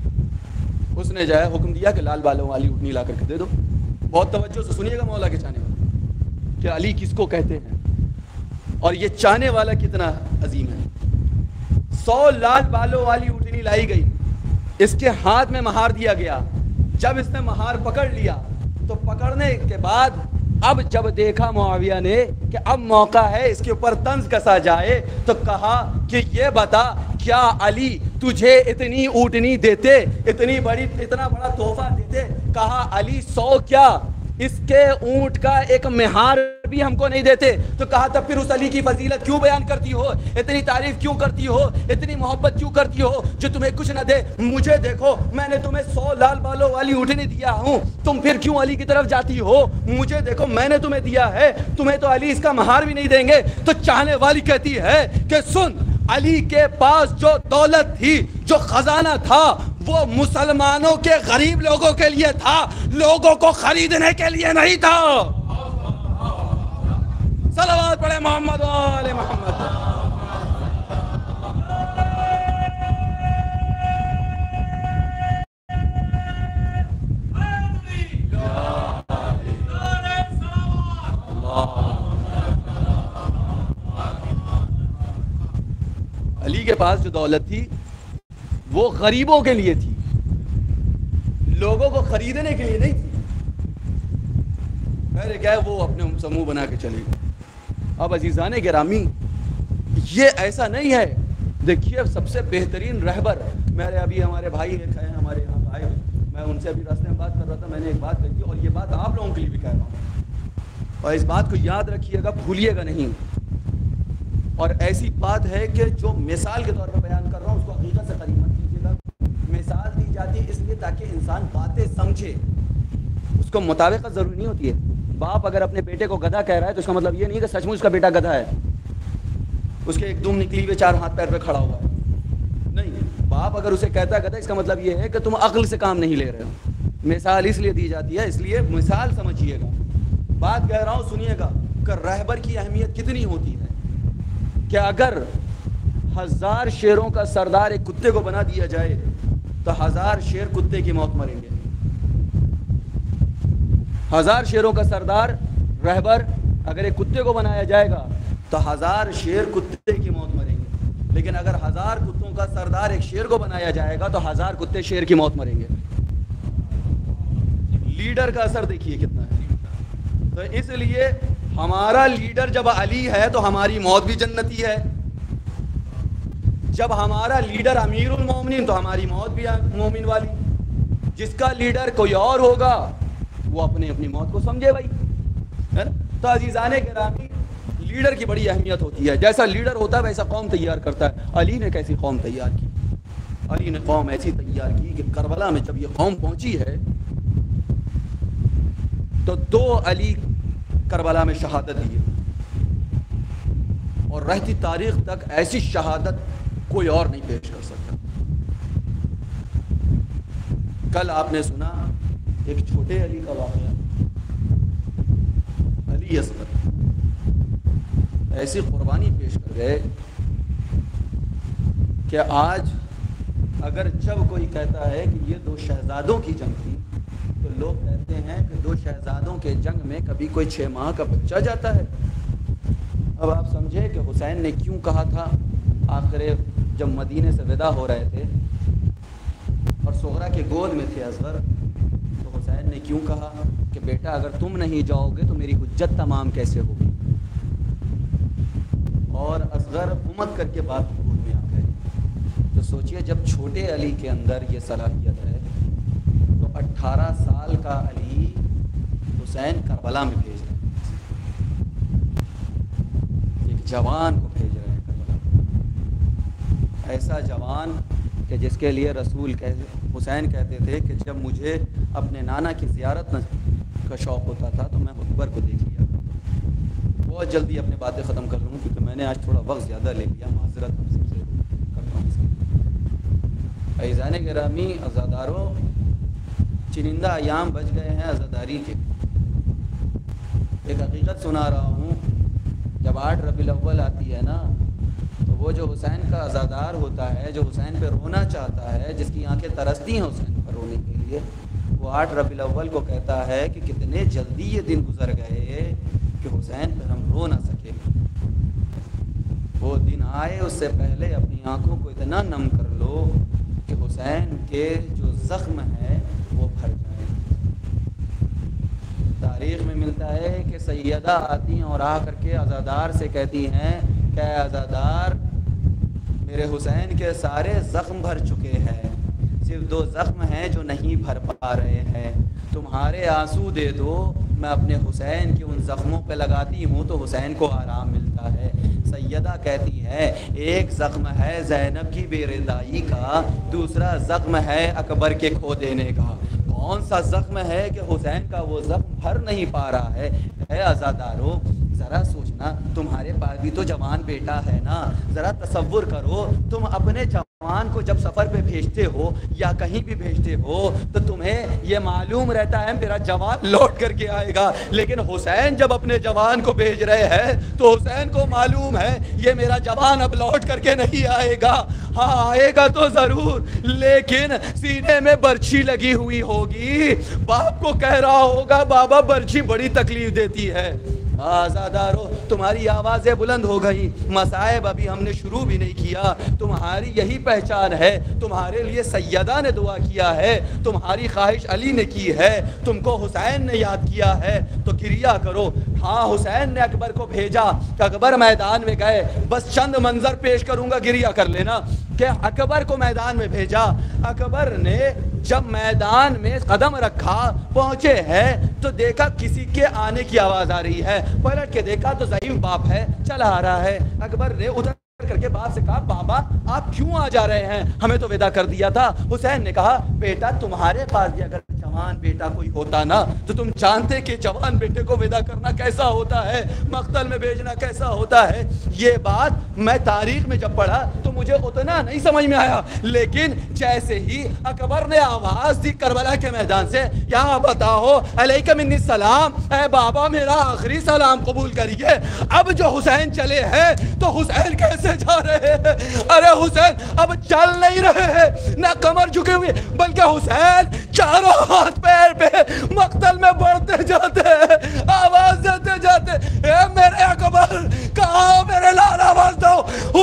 اس نے جو ہے حکم دیا کہ لال بالوں والی اونٹنی لا کر کے دے دو. بہت توجہ سے سنیے گا مولا کے چاہنے والے کہ علی کس کو کہتے ہیں اور یہ چاہنے والا کتنا عظیم ہے. سو لال بالوں والی اونٹنی لائی گئی, اس کے ہاتھ میں مہار دیا گیا. جب اس نے مہار پکڑ لیا تو پکڑنے کے بعد اب جب دیکھا معاویہ نے کہ اب موقع ہے اس کے اوپر طنز کسا جائے تو کہا کہ یہ بتا کیا علی تجھے اتنی اونٹنی دیتے, اتنی بڑی اتنا بڑا تحفہ دیتے؟ کہا علی سو کیا, اس کے اونٹ کا ایک مہار بھی ہم کو نہیں دیتے. تو کہا تب پھر اس علی کی فضیلت کیوں بیان کرتی ہو, اتنی تعریف کیوں کرتی ہو, اتنی محبت کیوں کرتی ہو جو تمہیں کچھ نہ دے؟ مجھے دیکھو میں نے تمہیں سو لال بالوں والی اونٹنی دیا ہوں, تم پھر کیوں علی کی طرف جاتی ہو؟ مجھے دیکھو میں نے تمہیں دیا ہے, تمہیں تو علی اس کا مہار بھی نہیں دیں گے. تو چاہنے والی کہتی ہے کہ سن, علی کے پاس جو دولت تھی, جو خزانہ تھا, وہ مسلمانوں کے غریب لوگوں کے لیے تھا, لوگوں کو خریدنے کے لیے نہیں تھا. صلوات پڑھے محمد و آل محمد. علی کے پاس جو دولت تھی وہ غریبوں کے لیے تھی, لوگوں کو خریدنے کے لیے نہیں تھی. پہلے کیا ہے وہ اپنے سموہ بنا کے چلے گئے. اب عزیزان گرامی یہ ایسا نہیں ہے. دیکھیے سب سے بہترین رہبر میرے ابھی ہمارے بھائی ایک ہیں ہمارے یہاں بھائی, میں ان سے ابھی راستے میں بات کر رہا تھا, میں نے ایک بات کہی اور یہ بات آپ لوگوں کے لیے بھی کہہ رہا ہوں اور اس بات کو یاد رکھیے گا, بھولیے گا نہیں. اور ایسی بات ہے کہ جو مثال کے طور پر بیان کر رہا ہوں اس کو حقیقت سے قریب مت کیجیے گا. مثال دی جاتی ہے اس لیے تاکہ انسان باتیں سمجھے, اس کو مطابقت ضروری نہیں ہوتی ہے. باپ اگر اپنے بیٹے کو گدھا کہہ رہا ہے تو اس کا مطلب یہ نہیں کہ سچ مچ اس کا بیٹا گدھا ہے, اس کے ایک دم نکلی ہوئے چار ہاتھ پیر پہ کھڑا ہوا ہے. نہیں, باپ اگر اسے کہتا ہے گدھا اس کا مطلب یہ ہے کہ تم عقل سے کام نہیں لے رہے ہو. مثال اس لیے دی جاتی ہے, اس لیے مثال سمجھیے گا. بات کہہ رہا ہوں سنیے گا کہ رہبر کی اہمیت کتنی ہوتی ہے کہ اگر ہزار شیروں کا سردار ایک کتے کو بنا دیا جائے تو ہزار شیر کتے کی موت مریں گے. ہزار شیروں کا سردار رہبر اگر ایک کتے کو بنایا جائے گا تو ہزار شیر کتے کی موت مریں گے. لیکن اگر ہزار کتوں کا سردار ایک شیر کو بنایا جائے گا تو ہزار کتے شیر کی موت مریں گے. لیڈر کا اثر دیکھیے کتنا ہے. تو اس لیے ہمارا لیڈر جب علی ہے تو ہماری موت بھی جنتی ہے. جب ہمارا لیڈر امیر المومنین تو ہماری موت بھی مومن والی. جس کا لیڈر کوئی اور ہوگا وہ اپنے اپنی موت کو سمجھے بھائی, ہے نا. تو عزیزان گرامی لیڈر کی بڑی اہمیت ہوتی ہے. جیسا لیڈر ہوتا ہے ویسا قوم تیار کرتا ہے. علی نے کیسی قوم تیار کی؟ علی نے قوم ایسی تیار کی کہ کربلا میں جب یہ قوم پہنچی ہے تو دو علی کربلا میں شہادت دی. اور رہتی تاریخ تک ایسی شہادت کوئی اور نہیں پیش کر سکتا۔ کل آپ نے سنا ایک چھوٹے علی کا واقعہ، علی اصغر ایسی قربانی پیش کر گئے کہ آج اگر جب کوئی کہتا ہے کہ یہ دو شہزادوں کی جنگ تھی تو لوگ کہتے ہیں کہ دو شہزادوں کے جنگ میں کبھی کوئی چھ ماہ کا بچہ جاتا ہے۔ اب آپ سمجھے کہ حسین نے کیوں کہا تھا آخر جب مدینے سے ودا ہو رہے تھے اور صغرا کے گود میں تھے اصغر، تو حسین نے کیوں کہا کہ بیٹا اگر تم نہیں جاؤ گے تو میری حجت تمام کیسے ہوگی؟ اور اصغر ہمت کر کے بات گود میں آ گئے۔ تو سوچئے جب چھوٹے علی کے اندر یہ صلاحیت ہے تو اٹھارہ سال کا علی حسین کربلا میں بھیج رہے ہیں، ایک جوان کو بھیج رہے ہیں کربلا، ایسا جوان کہ جس کے لیے رسول کہتے حسین کہتے تھے کہ جب مجھے اپنے نانا کی زیارت کا شوق ہوتا تھا تو میں اکبر کو دیکھ لیا۔ بہت جلدی اپنے باتیں ختم کر لوں کیونکہ میں نے آج تھوڑا وقت زیادہ لے لیا، معذرت ہم سب سے کرتا ہوں اس کی۔ عزیزان گرامی، عزاداروں، چنندہ ایام بچ گئے ہیں عزاداری کے۔ ایک حقیقت سنا رہا ہوں، جب آٹھ ربیع الاول آتی ہے نا تو وہ جو حسین کا عزادار ہوتا ہے، جو حسین پہ رونا چاہتا ہے، جس کی آنکھیں ترستی ہیں حسین پر رونے کے لیے، وہ آٹھ ربیع الاول کو کہتا ہے کہ کتنے جلدی یہ دن گزر گئے کہ حسین پر ہم رو نہ سکے۔ وہ دن آئے اس سے پہلے اپنی آنکھوں کو اتنا نم کر لو کہ حسین کے جو زخم ہے وہ بھر جائیں۔ تاریخ میں ملتا ہے کہ سیدہ آتی ہیں اور آ کر کے عزادار سے کہتی ہیں کہ اے عزادار، میرے حسین کے سارے زخم بھر چکے ہیں، صرف دو زخم ہیں جو نہیں بھر پا رہے ہیں، تمہارے آنسو دے دو، میں اپنے حسین کے ان زخموں پہ لگاتی ہوں تو حسین کو آرام ملتا ہے۔ سیدہ کہتی ہے ایک زخم ہے زینب کی بے رضائی کا، دوسرا زخم ہے اکبر کے کھو دینے کا۔ کون سا زخم ہے کہ حسین کا وہ زخم بھر نہیں پا رہا ہے؟ اے عزادارو، ذرا سوچنا، تمہارے پاس بھی تو جوان بیٹا ہے نا، ذرا تصور کرو، تم اپنے جوان کو جب سفر پہ بھیجتے ہو یا کہیں بھی بھیجتے ہو تو تمہیں یہ معلوم رہتا ہے میرا جوان لوٹ کر کے آئے گا، لیکن حسین جب اپنے جوان کو بھیج رہے ہیں تو حسین کو معلوم ہے یہ میرا جوان اب لوٹ کر کے نہیں آئے گا۔ ہاں آئے گا تو ضرور، لیکن سینے میں برچھی لگی ہوئی ہوگی، باپ کو کہہ رہا ہوگا بابا برچھی بڑی تکلیف دیتی ہے۔ آزادارو، تمہاری آوازیں بلند ہو گئی، مصائب ابھی ہم نے شروع بھی نہیں کیا، تمہاری یہی پہچان ہے، تمہارے لیے سیدہ نے دعا کیا ہے، تمہاری خواہش علی نے کی ہے، تم کو حسین نے یاد کیا ہے، تو گریہ کرو۔ ہاں حسین نے اکبر کو بھیجا کہ اکبر میدان میں گئے، بس چند منظر پیش کروں گا گریہ کر لینا، کہ اکبر کو میدان میں بھیجا۔ اکبر نے جب میدان میں قدم رکھا، پہنچے ہیں تو دیکھا کسی کے آنے کی آواز آ رہی ہے، پلٹ کے دیکھا تو ضعیف باپ ہے چلا آ رہا ہے۔ اکبر نے ادھر کر کے باپ سے کہا بابا آپ کیوں آ جا رہے ہیں، ہمیں تو ودا کر دیا تھا۔ حسین نے کہا بیٹا تمہارے پاس بھی اگر جوان بیٹا کوئی ہوتا نا تو تم جانتے کہ جوان بیٹے کو ودا کرنا کیسا ہوتا ہے، مقتل میں بھیجنا کیسا ہوتا ہے۔ یہ بات میں تاریخ میں جب پڑھا تو مجھے اتنا نہیں سمجھ میں آیا، لیکن جیسے ہی اکبر نے آواز دی کربلا کے میدان سے، یا بتاؤ علیکم منی السلام، اے بابا میرا آخری سلام قبول کریے۔ اب جو حسین چلے ہیں تو حسین کیسے جا رہے ہیں؟ ارے حسین اب چل نہیں رہے ہیں، نہ کمر جھکے ہوئے، بلکہ حسین چاروں ہاتھ پیر پہ مقتل میں بڑھتے جاتے ہیں، آواز دیتے جاتے، اے میرے اکبر کہاں میرے لال آواز دو،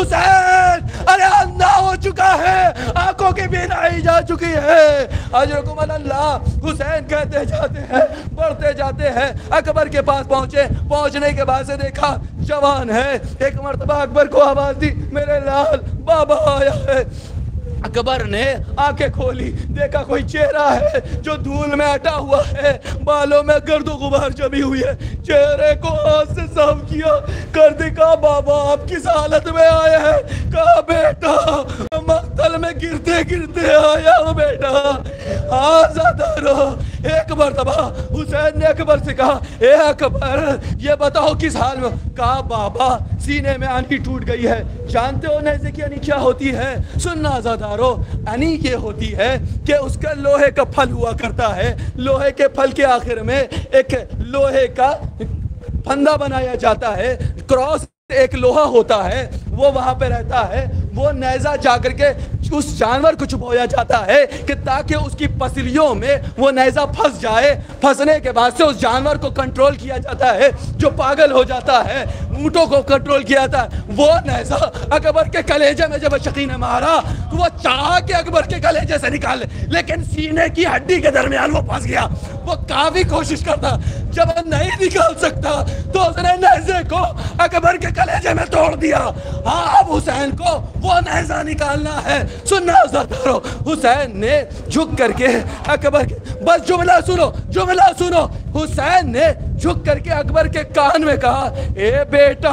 حسین ارے اندھا ہو چکا ہے، آنکھوں کی بینائی جا چکی ہے، اجرکم اللہ۔ حسین کہتے جاتے ہیں، بڑھتے جاتے ہیں، اکبر کے پاس پہنچے، پہنچنے کے بعد سے دیکھا جوان ہے، ایک مرتبہ اکبر کو آواز دی میرے لال بابا آیا ہے۔ اکبر نے آنکھیں کھولی، دیکھا کوئی چہرہ ہے جو دھول میں اٹا ہوا ہے، بالوں میں گرد و غبار جمی ہوئی ہے، چہرے کو ہاتھ سے صاف کیا، کر دکھا بابا آپ کس حالت میں آئے ہیں؟ کہا بیٹا مقتل میں گرتے گرتے آیا ہوں بیٹا۔ آزادارو، ایک مرتبہ حسین نے اکبر سے کہا اے اکبر یہ بتاؤ کس حال میں؟ کہا بابا سینے میں آنی ٹوٹ گئی ہے. جانتے ہو نیزے کی آنی کیا ہوتی ہے؟ سننا عزادارو، آنی یہ ہوتی ہے کہ اس کا لوہے کا پھل ہوا کرتا ہے، لوہے کے پھل کے آخر میں ایک لوہے کا پھندا بنایا جاتا ہے، کراس ایک لوہا ہوتا ہے وہ وہاں پہ رہتا ہے. وہ نیزہ جا کر کے اس جانور کو چھپایا جاتا ہے کہ تاکہ اس کی پسلیوں میں وہ نیزہ پھنس جائے. پھنسنے کے بعد سے اس جانور کو کنٹرول کیا جاتا ہے جو پاگل ہو جاتا ہے، اونٹوں کو کنٹرول کیا جاتا ہے. وہ نیزہ اکبر کے کلیجے میں جب شقی نے مارا تو وہ چاہا کہ اکبر کے کلیجے سے نکال لے، لیکن سینے کی ہڈی کے درمیان وہ پھنس گیا. وہ کافی کوشش کرتا، جب وہ نہیں نکال سکتا تو اس نے نیزے کو اکبر کے کلیجے میں توڑ دیا. ہاں اب حسین کو وہ نیزہ نکالنا ہے. سننا عزادارو، حسین نے جھک کر کے اکبر کے، بس جملہ سنو جملہ سنو، حسین نے جھک کر کے اکبر کے کان میں کہا اے بیٹا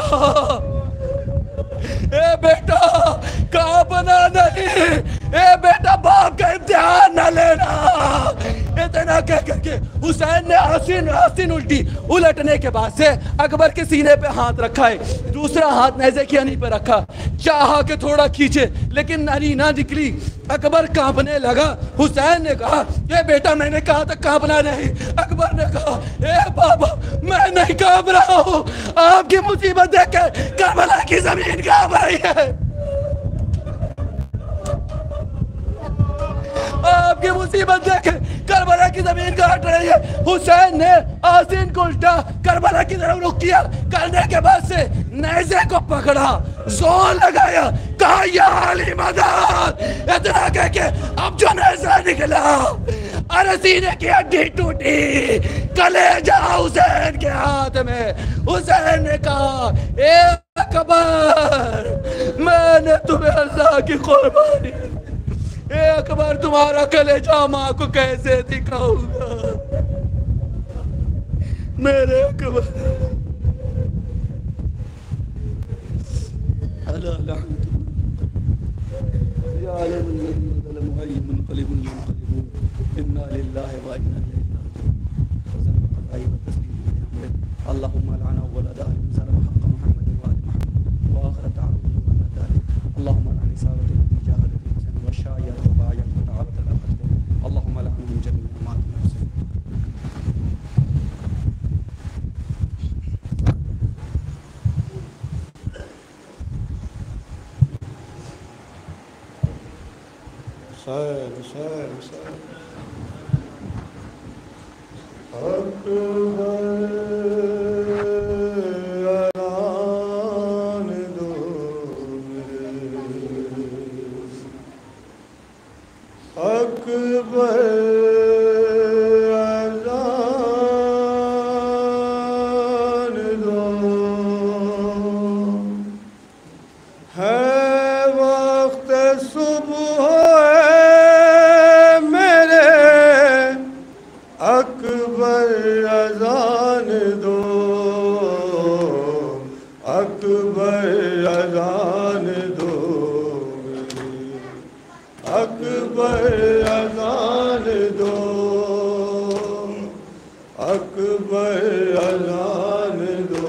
اے بیٹا کانپنا نہیں، اے بیٹا باپ کا امتحان نہ لینا. اتنا کہہ کر کے حسین نے آسین آسین الٹی الٹنے کے بعد سے اکبر کے سینے پہ ہاتھ رکھا ہے، دوسرا ہاتھ نیزے کی آنی پہ رکھا، چاہا کہ تھوڑا کھینچے لیکن آنی نہ نکلی. اکبر کانپنے لگا. حسین نے کہا اے بیٹا میں نے کہا تھا کانپنا نہیں. اکبر نے کہا اے بابا میں نہیں کانپ رہا ہوں، آپ کی مصیبت دیکھ کے کربلا کی زمین کانپ رہی ہے، آپ کی مصیبت دیکھ کربلا کی زمین کا ہٹ رہی ہے. حسین نے آسین کو الٹا کربلا کی طرف رخ کیا، کرنے کے بعد سے نیزے کو پکڑا، زور لگایا، کہا یا علی مدد. اتنا کہہ کے اب جو نیزہ نکلا ارے سینے کی ہڈی ٹوٹی، کلیجہ حسین کے ہاتھ میں. حسین نے کہا اے اکبر میں نے تمہیں اللہ کی قربانی، اے اکبر تمہارا کلیجہ ماں کو کیسے دکھاؤں گا میرے اکبر. اللہ لعنت یا عالم الذین ظلموا ای منقلب منقلبون انا للہ و انا الیہ راجعون. اللهم لعن ولد آل سلم حق محمد وآل محمد وآخر تعالى من ذلك. اللهم لعن إصابة التي جاهدت الإنسان والشايعة وبايعت وتعاونت على قتله. اللهم لعنهم جميعا مع المحسنين. حسین حسین حسین اکبر اعلان دو اکبر اعلان دو ہے وقت صبح اکبر اذان دو اکبر اذان دو اکبر اذان دو اکبر اذان دو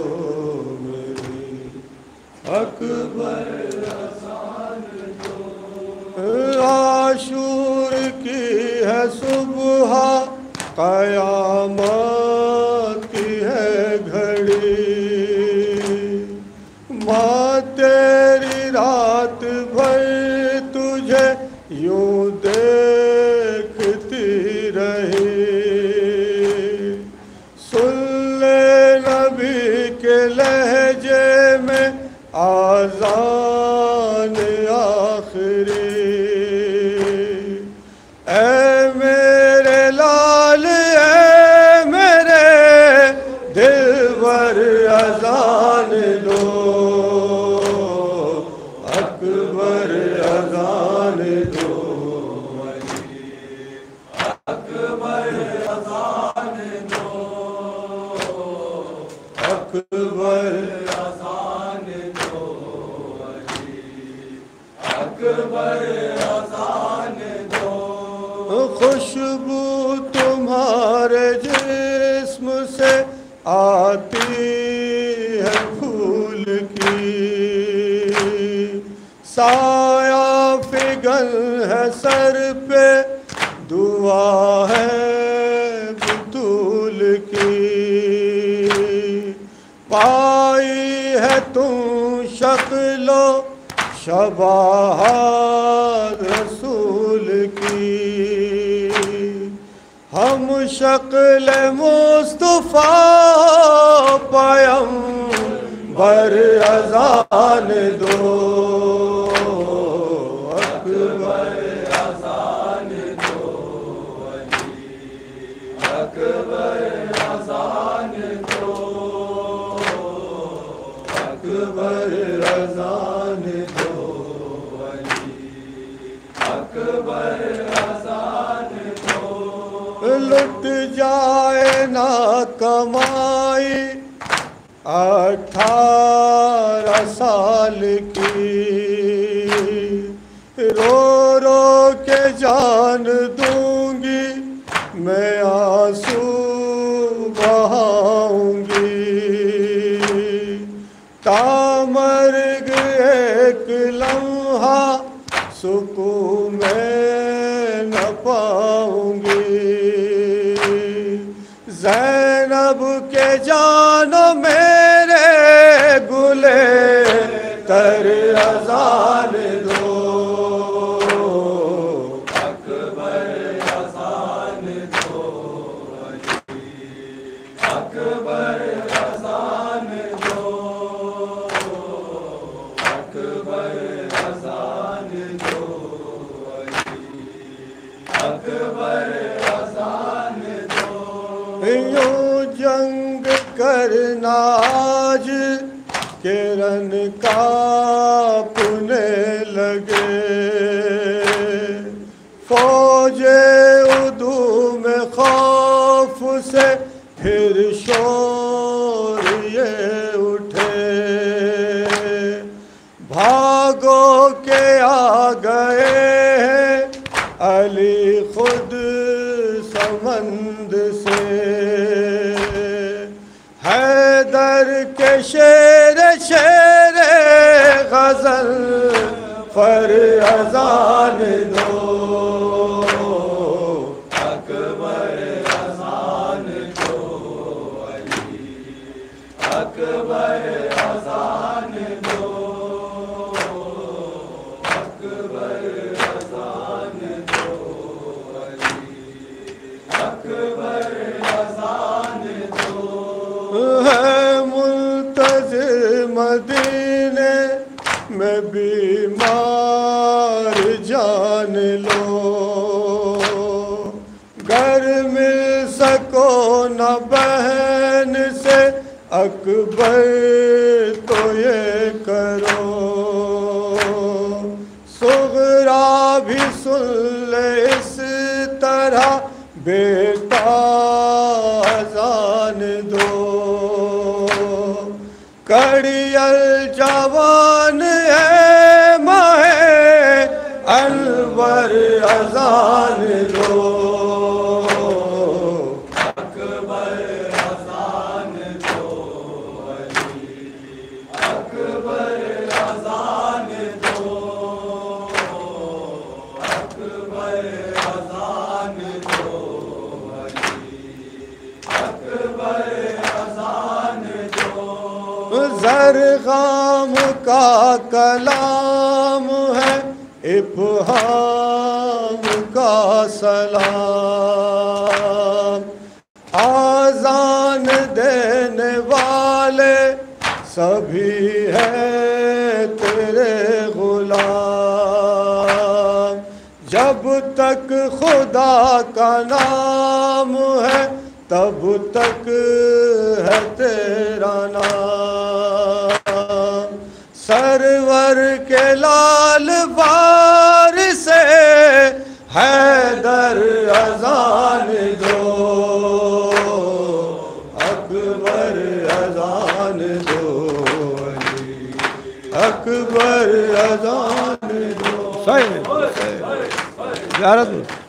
اکبر اذان دو. عاشور کی ہے صبح، قیامت کی ہے گھڑی، ماں تیری رات بھر تجھے یوں دیکھتی رہی. سن لے نبی کے لہجے میں آذان آخری، اے میرے لال اذان دو اکبر اذان دو اکبر اذان دو اکبر اذان دو اکبر اذان دو. خوشبو تمہاری سارے جسم سے آتی ہے پھول کی، سایہ فگن ہے سر پہ، دعا ہے بطول کی، پائی ہے تم شکل و شباہت رسول کی، ہم شکل مصطفیٰ پیغمبر اذان دو، اکبر اذان دو، اکبر اذان دو، اکبر اذان دو، اکبر اذان دو، لٹ جائے نہ کمائی اٹھارہ سال کی، رو رو کے جان دوں گی میں آنسو بہاؤں گی، تامرگ ایک لمحہ سکون میں نہ پاؤں گی، زینب کے جانو میرے گلے تر اذان دو، اکبر اذان دو، اکبر اذان دو، اکبر اذان دو، اکبر اذان دو، یوں جنگ کرنا آج کرن کانپنے لگے، فوج عدو میں خوف سے پھر شور یہ اٹھے، بھاگو کہ آ گئے ہیں علی خود سمند سے، حیدر کے شیر شیر غزل پر اذان دو، اکبر اذان دو، اکبر اذان دو، اکبر اذان دو، اکبر اذان دو، ہے منتظر مدینے میں بیمار جان لو، گر مل سکو نہ بہن سے اکبر تو یہ کرو، صغرا بھی سن لے اس طرح بیٹا اذان دو، کڑیل جوان ہے ماہ انور اذان دو، اکبر اذان دو، اکبر اذان دو، اکبر اذان دو، اکبر اذان دو، زرغام کا کلام ہے ابہام کا سلام، آذان دینے والے سبھی ہیں تیرے غلام، جب تک خدا کا نام ہے تب تک ہے تیرا نام، سرور کے لال وارث حیدر اذان دو، اکبر اذان دو، اکبر اذان دو، صحیح زیارت